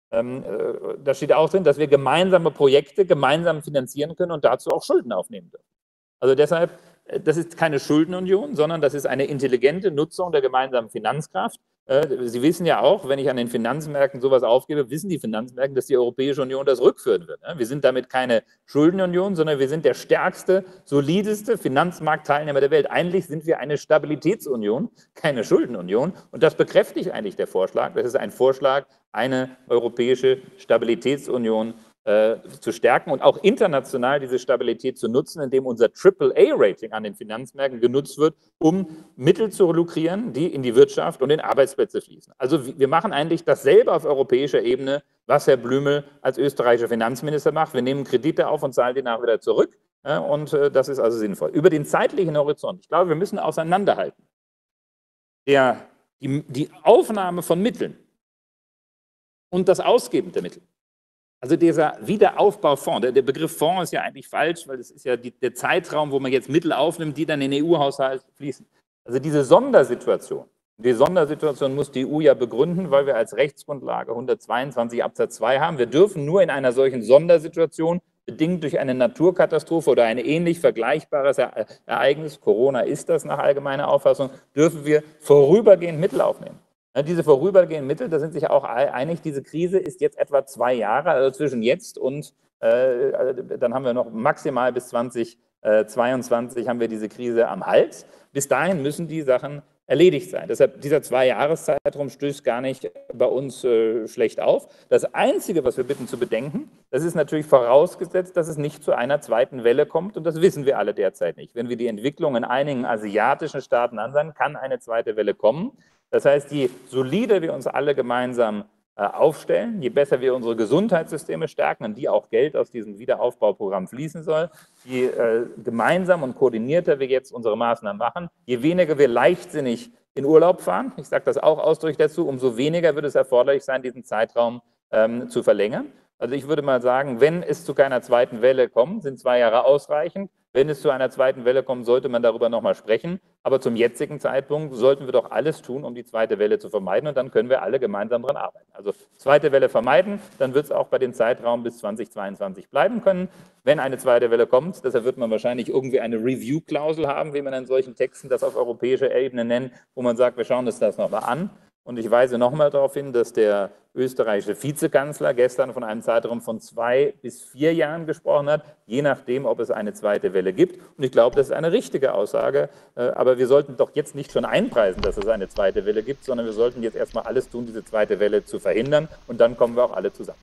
da steht auch drin, dass wir gemeinsame Projekte gemeinsam finanzieren können und dazu auch Schulden aufnehmen dürfen. Also deshalb, das ist keine Schuldenunion, sondern das ist eine intelligente Nutzung der gemeinsamen Finanzkraft. Sie wissen ja auch, wenn ich an den Finanzmärkten sowas aufgebe, wissen die Finanzmärkte, dass die Europäische Union das rückführen wird. Wir sind damit keine Schuldenunion, sondern wir sind der stärkste, solideste Finanzmarktteilnehmer der Welt. Eigentlich sind wir eine Stabilitätsunion, keine Schuldenunion. Und das bekräftigt eigentlich der Vorschlag. Das ist ein Vorschlag, eine europäische Stabilitätsunion zu stärken und auch international diese Stabilität zu nutzen, indem unser AAA-Rating an den Finanzmärkten genutzt wird, um Mittel zu lukrieren, die in die Wirtschaft und in Arbeitsplätze fließen. Also wir machen eigentlich dasselbe auf europäischer Ebene, was Herr Blümel als österreichischer Finanzminister macht. Wir nehmen Kredite auf und zahlen die nachher wieder zurück. Und das ist also sinnvoll. Über den zeitlichen Horizont, ich glaube, wir müssen auseinanderhalten. Die Aufnahme von Mitteln und das Ausgeben der Mittel. Also dieser Wiederaufbaufonds, der Begriff Fonds ist ja eigentlich falsch, weil es ist ja der Zeitraum, wo man jetzt Mittel aufnimmt, die dann in den EU-Haushalt fließen. Also diese Sondersituation, muss die EU ja begründen, weil wir als Rechtsgrundlage 122 Absatz 2 haben. Wir dürfen nur in einer solchen Sondersituation, bedingt durch eine Naturkatastrophe oder ein ähnlich vergleichbares Ereignis, Corona ist das nach allgemeiner Auffassung, dürfen wir vorübergehend Mittel aufnehmen. Diese vorübergehenden Mittel, da sind sich auch einig, diese Krise ist jetzt etwa 2 Jahre, also zwischen jetzt und dann haben wir noch maximal bis 2022 haben wir diese Krise am Hals. Bis dahin müssen die Sachen erledigt sein. Deshalb dieser 2-Jahreszeitraum stößt gar nicht bei uns schlecht auf. Das Einzige, was wir bitten zu bedenken, das ist natürlich vorausgesetzt, dass es nicht zu einer zweiten Welle kommt und das wissen wir alle derzeit nicht. Wenn wir die Entwicklung in einigen asiatischen Staaten ansehen, kann eine zweite Welle kommen. Das heißt, je solider wir uns alle gemeinsam aufstellen, je besser wir unsere Gesundheitssysteme stärken, in die auch Geld aus diesem Wiederaufbauprogramm fließen soll, je gemeinsam und koordinierter wir jetzt unsere Maßnahmen machen, je weniger wir leichtsinnig in Urlaub fahren, ich sage das auch ausdrücklich dazu, umso weniger wird es erforderlich sein, diesen Zeitraum zu verlängern. Also ich würde mal sagen, wenn es zu keiner zweiten Welle kommt, sind 2 Jahre ausreichend. Wenn es zu einer zweiten Welle kommt, sollte man darüber nochmal sprechen. Aber zum jetzigen Zeitpunkt sollten wir doch alles tun, um die zweite Welle zu vermeiden. Und dann können wir alle gemeinsam daran arbeiten. Also zweite Welle vermeiden, dann wird es auch bei dem Zeitraum bis 2022 bleiben können. Wenn eine zweite Welle kommt, deshalb wird man wahrscheinlich irgendwie eine Review-Klausel haben, wie man in solchen Texten das auf europäischer Ebene nennt, wo man sagt, wir schauen uns das nochmal an. Und ich weise nochmal darauf hin, dass der österreichische Vizekanzler gestern von einem Zeitraum von 2 bis 4 Jahren gesprochen hat, je nachdem, ob es eine zweite Welle gibt. Und ich glaube, das ist eine richtige Aussage. Aber wir sollten doch jetzt nicht schon einpreisen, dass es eine zweite Welle gibt, sondern wir sollten jetzt erstmal alles tun, diese zweite Welle zu verhindern. Und dann kommen wir auch alle zusammen.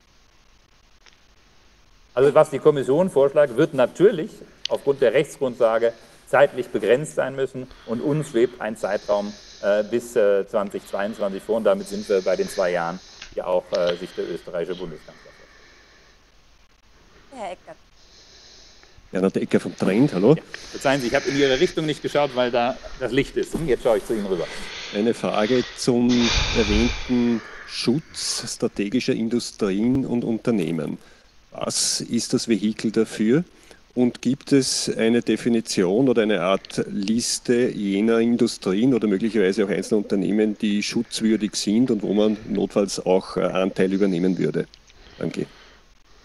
Also was die Kommission vorschlägt, wird natürlich aufgrund der Rechtsgrundlage zeitlich begrenzt sein müssen. Und uns schwebt ein Zeitraum bis 2022 vor und damit sind wir bei den 2 Jahren, die auch sich der österreichische Bundeskanzler vorstellt. Herr Eckert. Bernhard Ecker vom Trend, hallo. Ja, verzeihen Sie, ich habe in Ihre Richtung nicht geschaut, weil da das Licht ist. Jetzt schaue ich zu Ihnen rüber. Eine Frage zum erwähnten Schutz strategischer Industrien und Unternehmen. Was ist das Vehikel dafür? Und gibt es eine Definition oder eine Art Liste jener Industrien oder möglicherweise auch einzelner Unternehmen, die schutzwürdig sind und wo man notfalls auch Anteil übernehmen würde? Danke.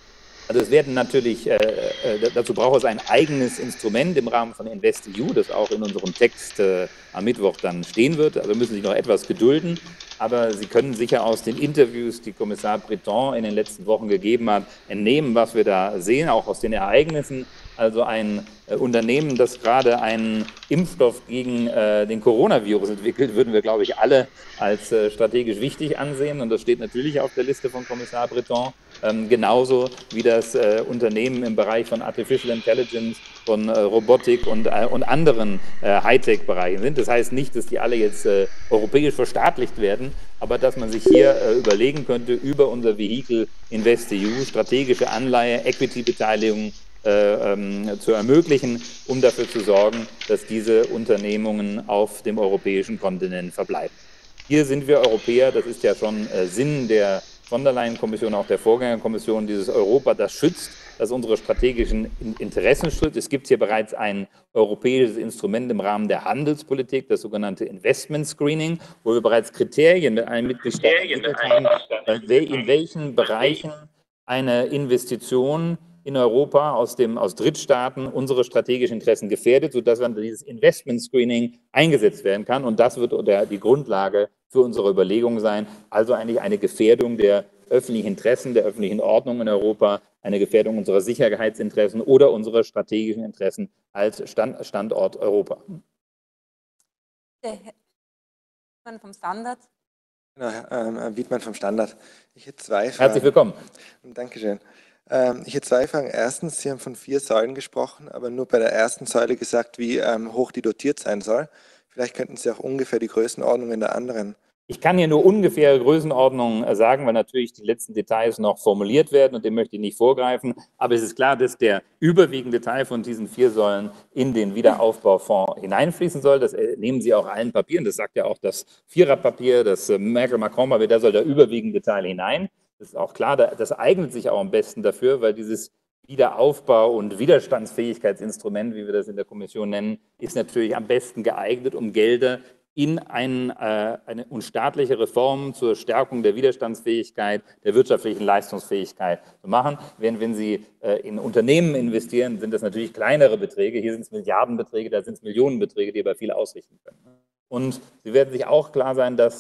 Also es werden natürlich, dazu braucht es ein eigenes Instrument im Rahmen von InvestEU, das auch in unserem Text am Mittwoch dann stehen wird. Also müssen Sie sich noch etwas gedulden. Aber Sie können sicher aus den Interviews, die Kommissar Breton in den letzten Wochen gegeben hat, entnehmen, was wir da sehen, auch aus den Ereignissen. Also ein Unternehmen, das gerade einen Impfstoff gegen den Coronavirus entwickelt, würden wir, glaube ich, alle als strategisch wichtig ansehen. Und das steht natürlich auf der Liste von Kommissar Breton. Genauso wie das Unternehmen im Bereich von Artificial Intelligence, von Robotik und anderen Hightech-Bereichen sind. Das heißt nicht, dass die alle jetzt europäisch verstaatlicht werden, aber dass man sich hier überlegen könnte, über unser Vehikel InvestEU strategische Anleihe, Equity-Beteiligung zu ermöglichen, um dafür zu sorgen, dass diese Unternehmungen auf dem europäischen Kontinent verbleiben. Hier sind wir Europäer, das ist ja schon Sinn der von der Leyen-Kommission, auch der Vorgängerkommission, dieses Europa, das schützt, das unsere strategischen Interessen schützt. Es gibt hier bereits ein europäisches Instrument im Rahmen der Handelspolitik, das sogenannte Investment Screening, wo wir bereits Kriterien mit allen Mitgliedstaaten entwickelt haben, in welchen Bereichen eine Investition in Europa aus Drittstaaten unsere strategischen Interessen gefährdet, sodass dann dieses Investment Screening eingesetzt werden kann. Und das wird die Grundlage für unsere Überlegungen sein. Also eigentlich eine Gefährdung der öffentlichen Interessen, der öffentlichen Ordnung in Europa, eine Gefährdung unserer Sicherheitsinteressen oder unserer strategischen Interessen als Standort Europa. Der Herr vom Standard. Genau, Herr Wiedmann vom Standard. Ich hätte zwei Fragen. Herzlich willkommen. Dankeschön. Ich hätte zwei Fragen. Erstens, Sie haben von 4 Säulen gesprochen, aber nur bei der ersten Säule gesagt, wie hoch die dotiert sein soll. Vielleicht könnten Sie auch ungefähr die Größenordnung der anderen. Ich kann hier nur ungefähre Größenordnungen sagen, weil natürlich die letzten Details noch formuliert werden und dem möchte ich nicht vorgreifen. Aber es ist klar, dass der überwiegende Teil von diesen 4 Säulen in den Wiederaufbaufonds hineinfließen soll. Das nehmen Sie auch allen Papieren. Das sagt ja auch das Viererpapier, das Merkel-Macron-Papier, da soll der überwiegende Teil hinein. Das ist auch klar, das eignet sich auch am besten dafür, weil dieses Wiederaufbau- und Widerstandsfähigkeitsinstrument, wie wir das in der Kommission nennen, ist natürlich am besten geeignet, um Gelder in eine staatliche Reform zur Stärkung der Widerstandsfähigkeit, der wirtschaftlichen Leistungsfähigkeit zu machen. Wenn Sie in Unternehmen investieren, sind das natürlich kleinere Beträge. Hier sind es Milliardenbeträge, da sind es Millionenbeträge, die aber viel ausrichten können. Und Sie werden sich auch klar sein, dass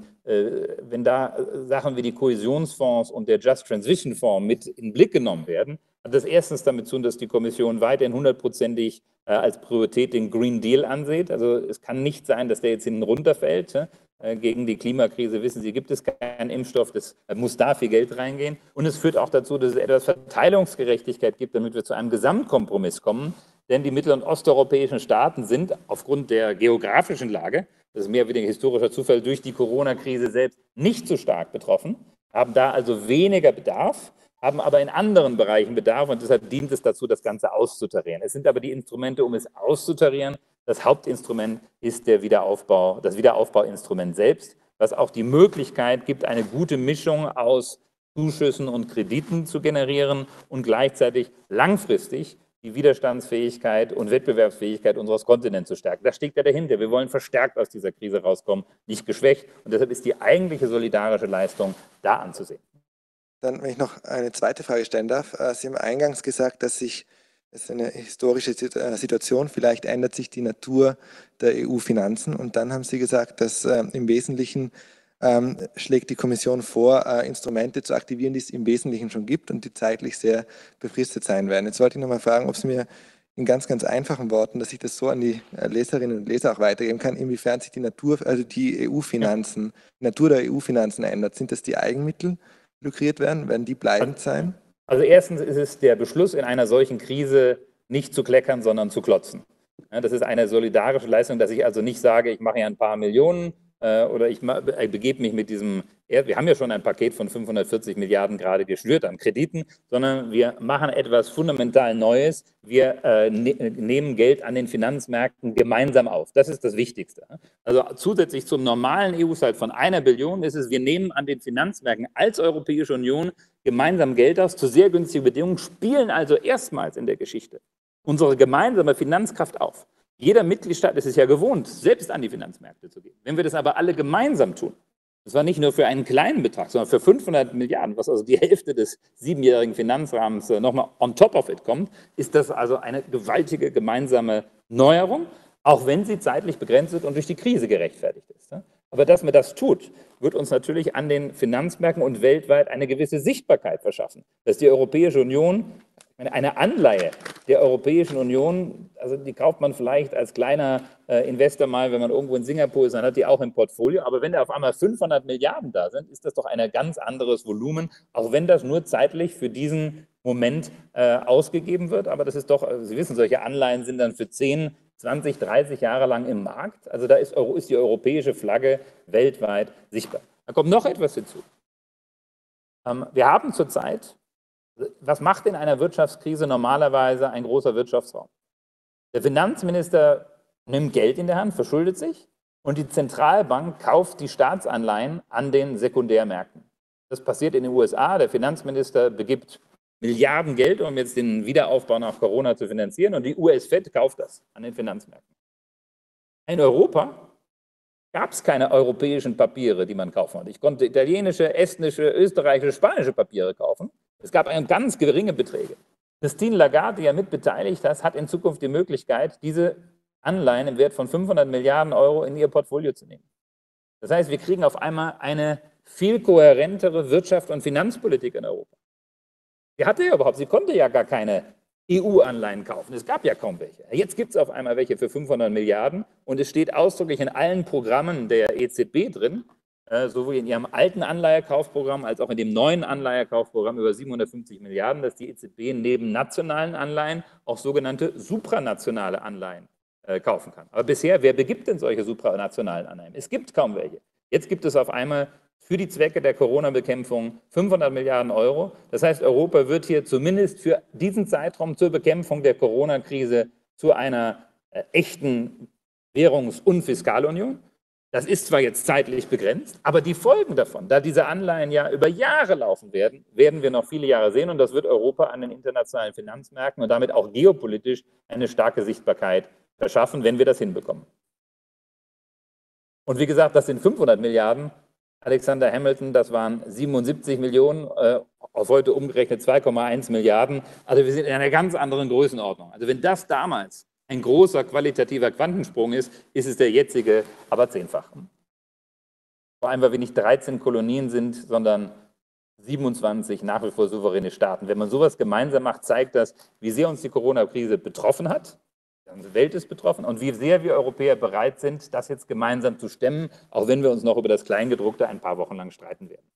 wenn da Sachen wie die Kohäsionsfonds und der Just Transition Fonds mit in den Blick genommen werden, hat das erstens damit zu tun, dass die Kommission weiterhin 100%ig als Priorität den Green Deal ansieht. Also es kann nicht sein, dass der jetzt hinten runterfällt. Gegen die Klimakrise, wissen Sie, gibt es keinen Impfstoff, das muss da viel Geld reingehen. Und es führt auch dazu, dass es etwas Verteilungsgerechtigkeit gibt, damit wir zu einem Gesamtkompromiss kommen. Denn die mittel- und osteuropäischen Staaten sind aufgrund der geografischen Lage, das ist mehr wie ein historischer Zufall, durch die Corona-Krise selbst nicht so stark betroffen, haben da also weniger Bedarf, haben aber in anderen Bereichen Bedarf und deshalb dient es dazu, das Ganze auszutarieren. Es sind aber die Instrumente, um es auszutarieren. Das Hauptinstrument ist das Wiederaufbauinstrument selbst, was auch die Möglichkeit gibt, eine gute Mischung aus Zuschüssen und Krediten zu generieren und gleichzeitig langfristig die Widerstandsfähigkeit und Wettbewerbsfähigkeit unseres Kontinents zu stärken. Das steckt ja dahinter. Wir wollen verstärkt aus dieser Krise rauskommen, nicht geschwächt. Und deshalb ist die eigentliche solidarische Leistung da anzusehen. Dann, wenn ich noch eine zweite Frage stellen darf. Sie haben eingangs gesagt, dass es eine historische Situation, vielleicht ändert sich die Natur der EU-Finanzen. Und dann haben Sie gesagt, dass im Wesentlichen schlägt die Kommission vor, Instrumente zu aktivieren, die es im Wesentlichen schon gibt und die zeitlich sehr befristet sein werden. Jetzt wollte ich noch mal fragen, ob Sie mir in ganz, ganz einfachen Worten, dass ich das so an die Leserinnen und Leser auch weitergeben kann, inwiefern sich die Natur der EU-Finanzen ändert. Sind das die Eigenmittel, die lukriert werden? Werden die bleibend sein? Also erstens ist es der Beschluss, in einer solchen Krise nicht zu kleckern, sondern zu klotzen. Ja, das ist eine solidarische Leistung, dass ich also nicht sage, ich mache ja ein paar Millionen oder ich begebe mich mit diesem, wir haben ja schon ein Paket von 540 Milliarden gerade geschnürt an Krediten, sondern wir machen etwas fundamental Neues. Wir nehmen Geld an den Finanzmärkten gemeinsam auf. Das ist das Wichtigste. Also zusätzlich zum normalen EU-Haushalt von 1 Billion ist es, wir nehmen an den Finanzmärkten als Europäische Union gemeinsam Geld aus zu sehr günstigen Bedingungen, spielen also erstmals in der Geschichte unsere gemeinsame Finanzkraft auf. Jeder Mitgliedstaat ist es ja gewohnt, selbst an die Finanzmärkte zu gehen. Wenn wir das aber alle gemeinsam tun, Das war nicht nur für einen kleinen Betrag, sondern für 500 Milliarden, was also die Hälfte des 7-jährigen Finanzrahmens nochmal on top of it kommt, ist das also eine gewaltige gemeinsame Neuerung, auch wenn sie zeitlich begrenzt wird und durch die Krise gerechtfertigt ist. Aber dass man das tut, wird uns natürlich an den Finanzmärkten und weltweit eine gewisse Sichtbarkeit verschaffen, dass die Europäische Union, eine Anleihe der Europäischen Union, also die kauft man vielleicht als kleiner Investor mal, wenn man irgendwo in Singapur ist, dann hat die auch im Portfolio. Aber wenn da auf einmal 500 Milliarden da sind, ist das doch ein ganz anderes Volumen, auch wenn das nur zeitlich für diesen Moment ausgegeben wird. Aber das ist doch, Sie wissen, solche Anleihen sind dann für 10, 20, 30 Jahre lang im Markt. Also da ist die europäische Flagge weltweit sichtbar. Da kommt noch etwas hinzu. Wir haben zurzeit, was macht in einer Wirtschaftskrise normalerweise ein großer Wirtschaftsraum? Der Finanzminister nimmt Geld in der Hand, verschuldet sich und die Zentralbank kauft die Staatsanleihen an den Sekundärmärkten. Das passiert in den USA. Der Finanzminister begibt Milliarden Geld, um jetzt den Wiederaufbau nach Corona zu finanzieren, und die US-Fed kauft das an den Finanzmärkten. In Europa gab es keine europäischen Papiere, die man kaufen konnte. Ich konnte italienische, estnische, österreichische, spanische Papiere kaufen. Es gab ganz geringe Beträge. Christine Lagarde, die ja mit beteiligt ist, hat in Zukunft die Möglichkeit, diese Anleihen im Wert von 500 Milliarden Euro in ihr Portfolio zu nehmen. Das heißt, wir kriegen auf einmal eine viel kohärentere Wirtschaft- und Finanzpolitik in Europa. Sie konnte ja gar keine EU-Anleihen kaufen. Es gab ja kaum welche. Jetzt gibt es auf einmal welche für 500 Milliarden und es steht ausdrücklich in allen Programmen der EZB drin, sowohl in ihrem alten Anleihekaufprogramm als auch in dem neuen Anleihekaufprogramm über 750 Milliarden, dass die EZB neben nationalen Anleihen auch sogenannte supranationale Anleihen kaufen kann. Aber bisher, wer begibt denn solche supranationalen Anleihen? Es gibt kaum welche. Jetzt gibt es auf einmal für die Zwecke der Corona-Bekämpfung 500 Milliarden Euro. Das heißt, Europa wird hier zumindest für diesen Zeitraum zur Bekämpfung der Corona-Krise zu einer echten Währungs- und Fiskalunion. Das ist zwar jetzt zeitlich begrenzt, aber die Folgen davon, da diese Anleihen ja über Jahre laufen werden, werden wir noch viele Jahre sehen und das wird Europa an den internationalen Finanzmärkten und damit auch geopolitisch eine starke Sichtbarkeit verschaffen, wenn wir das hinbekommen. Und wie gesagt, das sind 500 Milliarden. Alexander Hamilton, das waren 77 Millionen, auf heute umgerechnet 2,1 Milliarden. Also wir sind in einer ganz anderen Größenordnung. Also wenn das damals ein großer qualitativer Quantensprung ist, ist es der jetzige aber 10-fach. Vor allem, weil wir nicht 13 Kolonien sind, sondern 27 nach wie vor souveräne Staaten. Wenn man sowas gemeinsam macht, zeigt das, wie sehr uns die Corona-Krise betroffen hat. Die ganze Welt ist betroffen und wie sehr wir Europäer bereit sind, das jetzt gemeinsam zu stemmen, auch wenn wir uns noch über das Kleingedruckte ein paar Wochen lang streiten werden.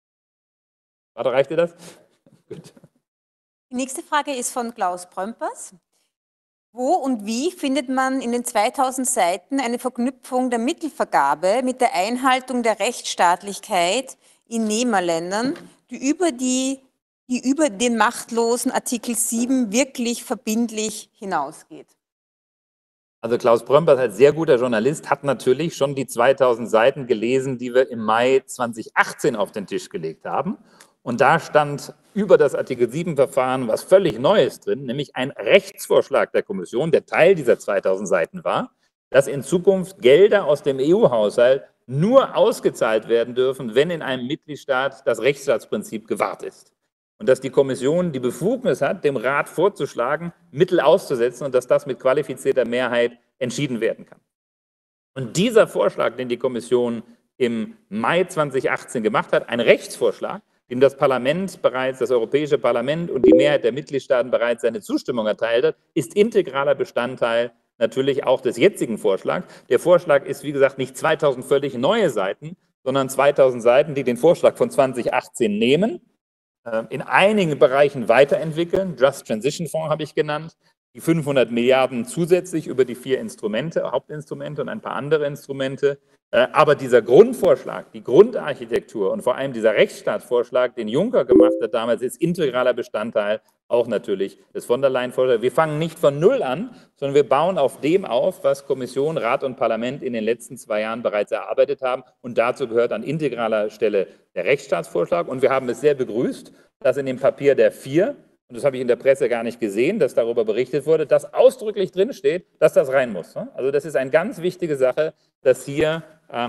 Warte, reicht dir das? Gut. Die nächste Frage ist von Klaus Brömpers. Wo und wie findet man in den 2000 Seiten eine Verknüpfung der Mittelvergabe mit der Einhaltung der Rechtsstaatlichkeit in Nehmerländern, die über den machtlosen Artikel 7 wirklich verbindlich hinausgeht? Also Klaus Brömpers als sehr guter Journalist hat natürlich schon die 2000 Seiten gelesen, die wir im Mai 2018 auf den Tisch gelegt haben. Und da stand über das Artikel 7-Verfahren was völlig Neues drin, nämlich ein Rechtsvorschlag der Kommission, der Teil dieser 2000 Seiten war, dass in Zukunft Gelder aus dem EU-Haushalt nur ausgezahlt werden dürfen, wenn in einem Mitgliedstaat das Rechtsstaatsprinzip gewahrt ist. Und dass die Kommission die Befugnis hat, dem Rat vorzuschlagen, Mittel auszusetzen und dass das mit qualifizierter Mehrheit entschieden werden kann. Und dieser Vorschlag, den die Kommission im Mai 2018 gemacht hat, ein Rechtsvorschlag, dem das Europäische Parlament und die Mehrheit der Mitgliedstaaten bereits seine Zustimmung erteilt hat, ist integraler Bestandteil natürlich auch des jetzigen Vorschlags. Der Vorschlag ist, wie gesagt, nicht 2000 völlig neue Seiten, sondern 2000 Seiten, die den Vorschlag von 2018 nehmen, in einigen Bereichen weiterentwickeln. Just Transition Fonds habe ich genannt, die 500 Milliarden zusätzlich über die 4 Instrumente, Hauptinstrumente und ein paar andere Instrumente. Aber dieser Grundvorschlag, die Grundarchitektur und vor allem dieser Rechtsstaatsvorschlag, den Juncker gemacht hat damals, ist integraler Bestandteil auch natürlich des von der Leyen-Vorschlags. Wir fangen nicht von Null an, sondern wir bauen auf dem auf, was Kommission, Rat und Parlament in den letzten 2 Jahren bereits erarbeitet haben. Und dazu gehört an integraler Stelle der Rechtsstaatsvorschlag. Und wir haben es sehr begrüßt, dass in dem Papier der 4, und das habe ich in der Presse gar nicht gesehen, dass darüber berichtet wurde, dass ausdrücklich drinsteht, dass das rein muss. Also das ist eine ganz wichtige Sache, dass hier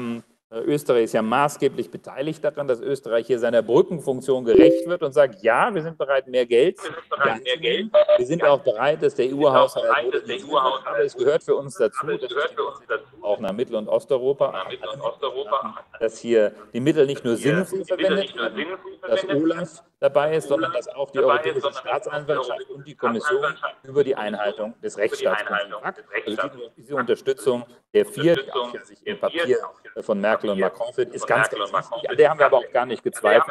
Österreich ist ja maßgeblich beteiligt daran, dass Österreich hier seiner Brückenfunktion gerecht wird und sagt, ja, wir sind bereit, mehr Geld zu geben. Wir sind auch bereit, dass der EU-Haushalt aber es gehört für uns dazu, dass auch nach Mittel- und Osteuropa, dass hier die Mittel nicht nur sinnvoll verwendet werden, dass OLAF dabei ist, sondern dass auch die Europäische Staatsanwaltschaft und die Kommission über die Einhaltung des Rechtsstaatsprinzips fragt. Also diese Unterstützung der vier, die auch sich im Papier von Merkel und Macron findet, ist ganz, ganz wichtig. An der haben wir aber auch gar nicht gezweifelt.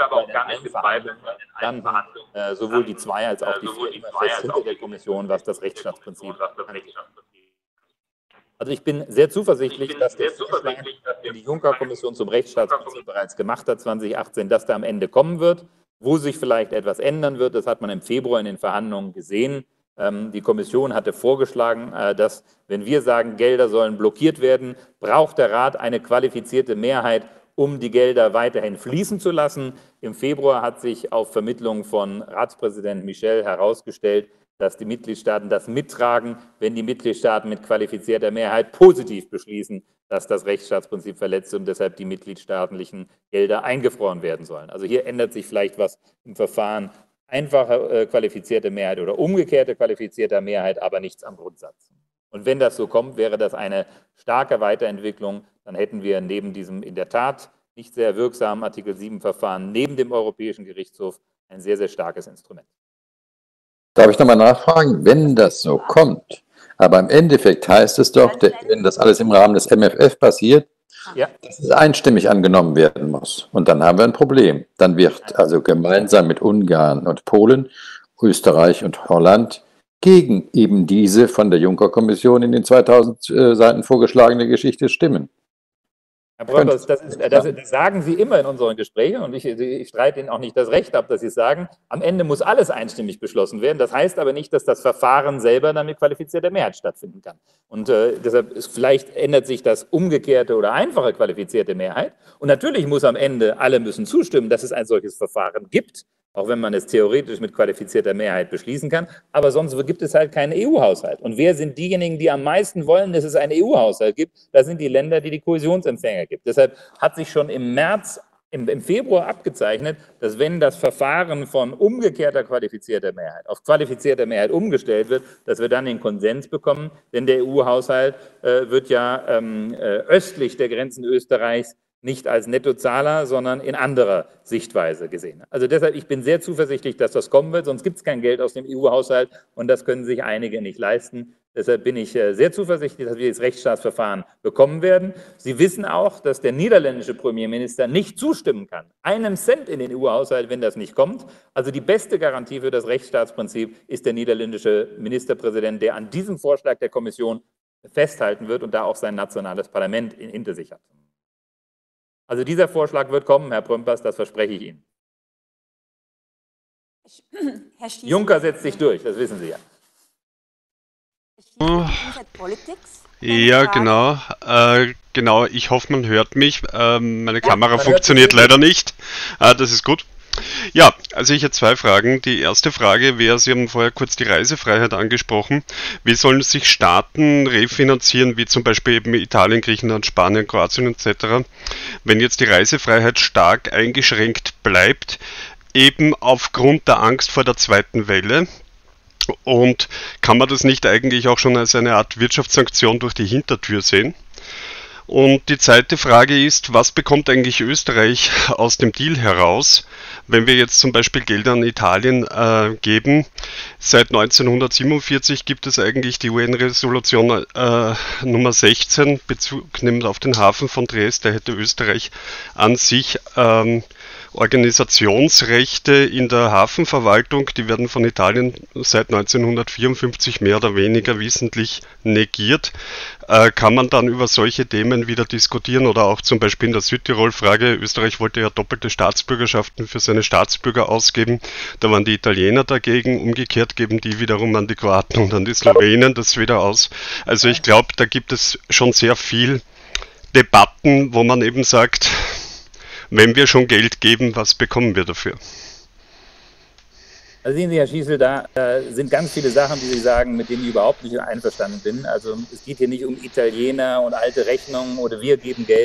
Dann sowohl die zwei als auch die vier immer fest hinter der Kommission, was das Rechtsstaatsprinzip angeht. Also ich bin sehr zuversichtlich, dass der Vorschlag, den die Juncker-Kommission zum Rechtsstaatsprinzip bereits gemacht hat, 2018, dass da am Ende kommen wird. Wo sich vielleicht etwas ändern wird, das hat man im Februar in den Verhandlungen gesehen. Die Kommission hatte vorgeschlagen, dass, wenn wir sagen, Gelder sollen blockiert werden, braucht der Rat eine qualifizierte Mehrheit, um die Gelder weiterhin fließen zu lassen. Im Februar hat sich auf Vermittlung von Ratspräsident Michel herausgestellt, dass die Mitgliedstaaten das mittragen, wenn die Mitgliedstaaten mit qualifizierter Mehrheit positiv beschließen, dass das Rechtsstaatsprinzip verletzt und deshalb die mitgliedstaatlichen Gelder eingefroren werden sollen. Also hier ändert sich vielleicht was im Verfahren. Einfache qualifizierte Mehrheit oder umgekehrte qualifizierte Mehrheit, aber nichts am Grundsatz. Und wenn das so kommt, wäre das eine starke Weiterentwicklung. Dann hätten wir neben diesem in der Tat nicht sehr wirksamen Artikel 7-Verfahren, neben dem Europäischen Gerichtshof, ein sehr, sehr starkes Instrument. Darf ich nochmal nachfragen, wenn das so kommt, aber im Endeffekt heißt es doch, wenn das alles im Rahmen des MFF passiert, ja, dass es einstimmig angenommen werden muss. Und dann haben wir ein Problem. Dann wird also gemeinsam mit Ungarn und Polen, Österreich und Holland gegen eben diese von der Juncker-Kommission in den 2000 Seiten vorgeschlagene Geschichte stimmen. Herr Bröckers, das sagen Sie immer in unseren Gesprächen und ich streite Ihnen auch nicht das Recht ab, dass Sie sagen, am Ende muss alles einstimmig beschlossen werden. Das heißt aber nicht, dass das Verfahren selber dann mit qualifizierter Mehrheit stattfinden kann. Und deshalb vielleicht ändert sich das umgekehrte oder einfache qualifizierte Mehrheit. Und natürlich muss am Ende, alle müssen zustimmen, dass es ein solches Verfahren gibt, auch wenn man es theoretisch mit qualifizierter Mehrheit beschließen kann. Aber sonst gibt es halt keinen EU-Haushalt. Und wer sind diejenigen, die am meisten wollen, dass es einen EU-Haushalt gibt? Das sind die Länder, die die Kohäsionsempfänger gibt. Deshalb hat sich schon im Februar abgezeichnet, dass wenn das Verfahren von umgekehrter qualifizierter Mehrheit auf qualifizierte Mehrheit umgestellt wird, dass wir dann den Konsens bekommen. Denn der EU-Haushalt wird ja östlich der Grenzen Österreichs nicht als Nettozahler, sondern in anderer Sichtweise gesehen. Also deshalb, ich bin sehr zuversichtlich, dass das kommen wird, sonst gibt es kein Geld aus dem EU-Haushalt und das können sich einige nicht leisten. Deshalb bin ich sehr zuversichtlich, dass wir das Rechtsstaatsverfahren bekommen werden. Sie wissen auch, dass der niederländische Premierminister nicht zustimmen kann, einem Cent in den EU-Haushalt, wenn das nicht kommt. Also die beste Garantie für das Rechtsstaatsprinzip ist der niederländische Ministerpräsident, der an diesem Vorschlag der Kommission festhalten wird und da auch sein nationales Parlament hinter sich hat. Also dieser Vorschlag wird kommen, Herr Prömpers, das verspreche ich Ihnen. Herr Schießl, Juncker setzt sich durch, das wissen Sie ja. Ja, genau. Genau, ich hoffe, man hört mich. Meine Kamera funktioniert leider nicht. Das ist gut. Ja, also ich hätte zwei Fragen. Die erste Frage wäre, Sie haben vorher kurz die Reisefreiheit angesprochen. Wie sollen sich Staaten refinanzieren, wie zum Beispiel eben Italien, Griechenland, Spanien, Kroatien etc., wenn jetzt die Reisefreiheit stark eingeschränkt bleibt, eben aufgrund der Angst vor der zweiten Welle? Und kann man das nicht eigentlich auch schon als eine Art Wirtschaftssanktion durch die Hintertür sehen? Und die zweite Frage ist, was bekommt eigentlich Österreich aus dem Deal heraus, wenn wir jetzt zum Beispiel Gelder an Italien geben? Seit 1947 gibt es eigentlich die UN-Resolution Nummer 16, Bezug nimmt auf den Hafen von Triest. Da hätte Österreich an sich Organisationsrechte in der Hafenverwaltung, die werden von Italien seit 1954 mehr oder weniger wissentlich negiert. Kann man dann über solche Themen wieder diskutieren oder auch zum Beispiel in der Südtirol-Frage, Österreich wollte ja doppelte Staatsbürgerschaften für seine Staatsbürger ausgeben, da waren die Italiener dagegen, umgekehrt geben die wiederum an die Kroaten und an die Slowenen das wieder aus. Also ich glaube, da gibt es schon sehr viel Debatten, wo man eben sagt, wenn wir schon Geld geben, was bekommen wir dafür? Also sehen Sie, Herr Schießl, da sind ganz viele Sachen, die Sie sagen, mit denen ich überhaupt nicht einverstanden bin. Also es geht hier nicht um Italiener und alte Rechnungen oder wir geben Geld.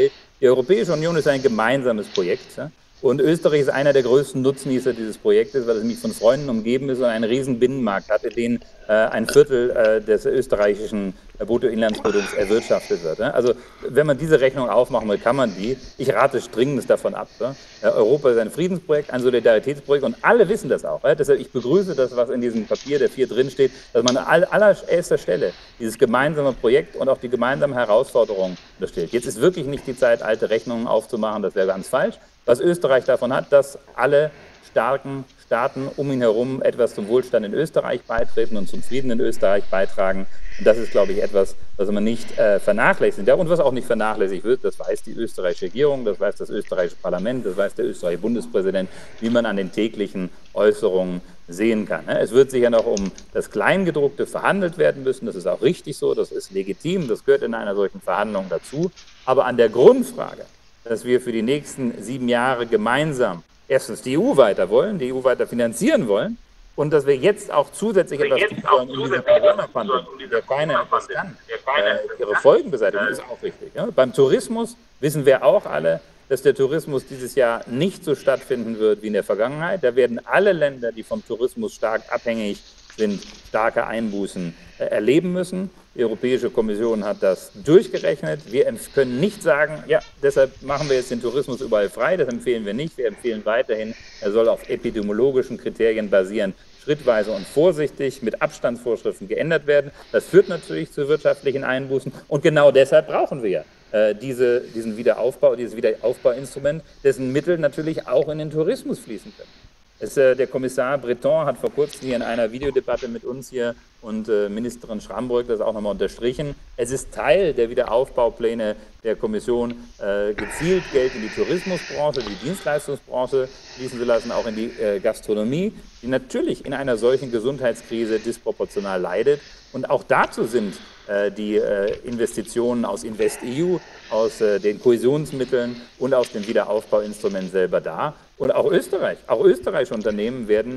Die Europäische Union ist ein gemeinsames Projekt. Ja? Und Österreich ist einer der größten Nutznießer dieses Projektes, weil es nämlich von Freunden umgeben ist und einen riesen Binnenmarkt hat, in dem ein Viertel des österreichischen Bruttoinlandsprodukts erwirtschaftet wird. Also wenn man diese Rechnung aufmachen will, kann man die. Ich rate dringend davon ab. Europa ist ein Friedensprojekt, ein Solidaritätsprojekt und alle wissen das auch. Deshalb ich begrüße das, was in diesem Papier der 4 drinsteht, dass man an allererster Stelle dieses gemeinsame Projekt und auch die gemeinsamen Herausforderungen unterstellt. Jetzt ist wirklich nicht die Zeit, alte Rechnungen aufzumachen, das wäre ganz falsch. Was Österreich davon hat, dass alle starken Staaten um ihn herum etwas zum Wohlstand in Österreich beitreten und zum Frieden in Österreich beitragen. Und das ist, glaube ich, etwas, was man nicht vernachlässigen darf und was auch nicht vernachlässigt wird. Das weiß die österreichische Regierung, das weiß das österreichische Parlament, das weiß der österreichische Bundespräsident, wie man an den täglichen Äußerungen sehen kann. Es wird sicher noch um das Kleingedruckte verhandelt werden müssen. Das ist auch richtig so, das ist legitim, das gehört in einer solchen Verhandlung dazu. Aber an der Grundfrage, dass wir für die nächsten 7 Jahre gemeinsam erstens die EU weiter wollen, die EU weiter finanzieren wollen und dass wir jetzt auch zusätzlich etwas tun wollen in dieser Corona-Pandemie, der keiner etwas kann, ihre Folgen beseitigen, ist auch richtig. Ja? Beim Tourismus wissen wir auch alle, dass der Tourismus dieses Jahr nicht so stattfinden wird wie in der Vergangenheit. Da werden alle Länder, die vom Tourismus stark abhängig sind, starke Einbußen erleben müssen. Die Europäische Kommission hat das durchgerechnet. Wir können nicht sagen, ja, deshalb machen wir jetzt den Tourismus überall frei. Das empfehlen wir nicht. Wir empfehlen weiterhin, er soll auf epidemiologischen Kriterien basieren, schrittweise und vorsichtig mit Abstandsvorschriften geändert werden. Das führt natürlich zu wirtschaftlichen Einbußen. Und genau deshalb brauchen wir ja diesen Wiederaufbau, dieses Wiederaufbauinstrument, dessen Mittel natürlich auch in den Tourismus fließen können. Der Kommissar Breton hat vor kurzem hier in einer Videodebatte mit uns hier und Ministerin Schrambrück das auch nochmal unterstrichen. Es ist Teil der Wiederaufbaupläne der Kommission, gezielt Geld in die Tourismusbranche, die Dienstleistungsbranche fließen zu lassen, auch in die Gastronomie, die natürlich in einer solchen Gesundheitskrise disproportional leidet. Und auch dazu sind die Investitionen aus InvestEU, aus den Kohäsionsmitteln und aus dem Wiederaufbauinstrument selber da. Und auch österreichische Unternehmen werden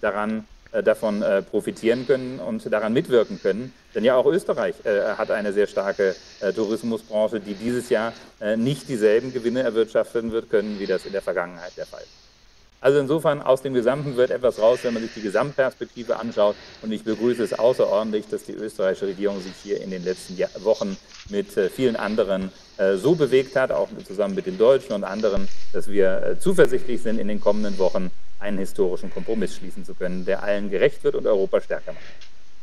davon profitieren können und daran mitwirken können. Denn ja, auch Österreich hat eine sehr starke Tourismusbranche, die dieses Jahr nicht dieselben Gewinne erwirtschaften wird können, wie das in der Vergangenheit der Fall ist. Also insofern, aus dem Gesamten wird etwas raus, wenn man sich die Gesamtperspektive anschaut. Und ich begrüße es außerordentlich, dass die österreichische Regierung sich hier in den letzten Wochen mit vielen anderen so bewegt hat, auch zusammen mit den Deutschen und anderen, dass wir zuversichtlich sind, in den kommenden Wochen einen historischen Kompromiss schließen zu können, der allen gerecht wird und Europa stärker macht.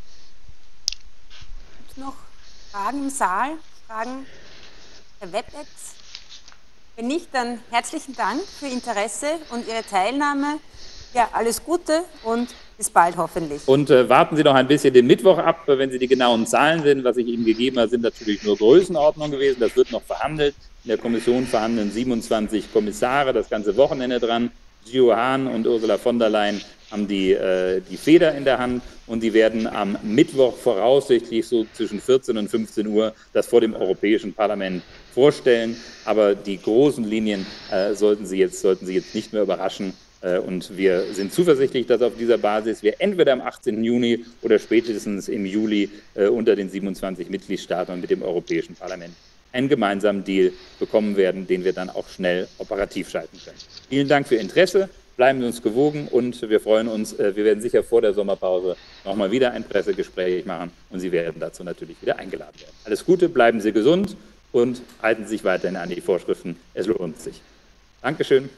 Gibt es noch Fragen im Saal? Fragen der WebEx? Wenn nicht, dann herzlichen Dank für Ihr Interesse und Ihre Teilnahme. Ja, alles Gute und bis bald hoffentlich. Und warten Sie noch ein bisschen den Mittwoch ab, wenn Sie die genauen Zahlen sind. Was ich Ihnen gegeben habe, sind natürlich nur Größenordnungen gewesen. Das wird noch verhandelt. In der Kommission verhandeln 27 Kommissare das ganze Wochenende dran. Gio Hahn und Ursula von der Leyen haben die Feder in der Hand und die werden am Mittwoch voraussichtlich so zwischen 14 und 15 Uhr das vor dem Europäischen Parlament vorstellen. Aber die großen Linien sollten Sie jetzt nicht mehr überraschen. Und wir sind zuversichtlich, dass auf dieser Basis wir entweder am 18. Juni oder spätestens im Juli unter den 27 Mitgliedstaaten und mit dem Europäischen Parlament einen gemeinsamen Deal bekommen werden, den wir dann auch schnell operativ schalten können. Vielen Dank für Ihr Interesse, bleiben Sie uns gewogen und wir freuen uns, wir werden sicher vor der Sommerpause nochmal wieder ein Pressegespräch machen und Sie werden dazu natürlich wieder eingeladen werden. Alles Gute, bleiben Sie gesund und halten Sie sich weiterhin an die Vorschriften, es lohnt sich. Dankeschön.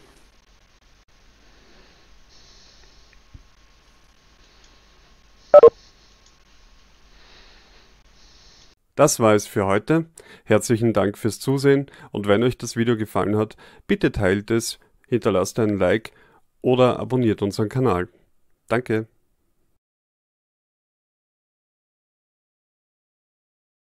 Das war es für heute. Herzlichen Dank fürs Zusehen und wenn euch das Video gefallen hat, bitte teilt es, hinterlasst einen Like oder abonniert unseren Kanal. Danke.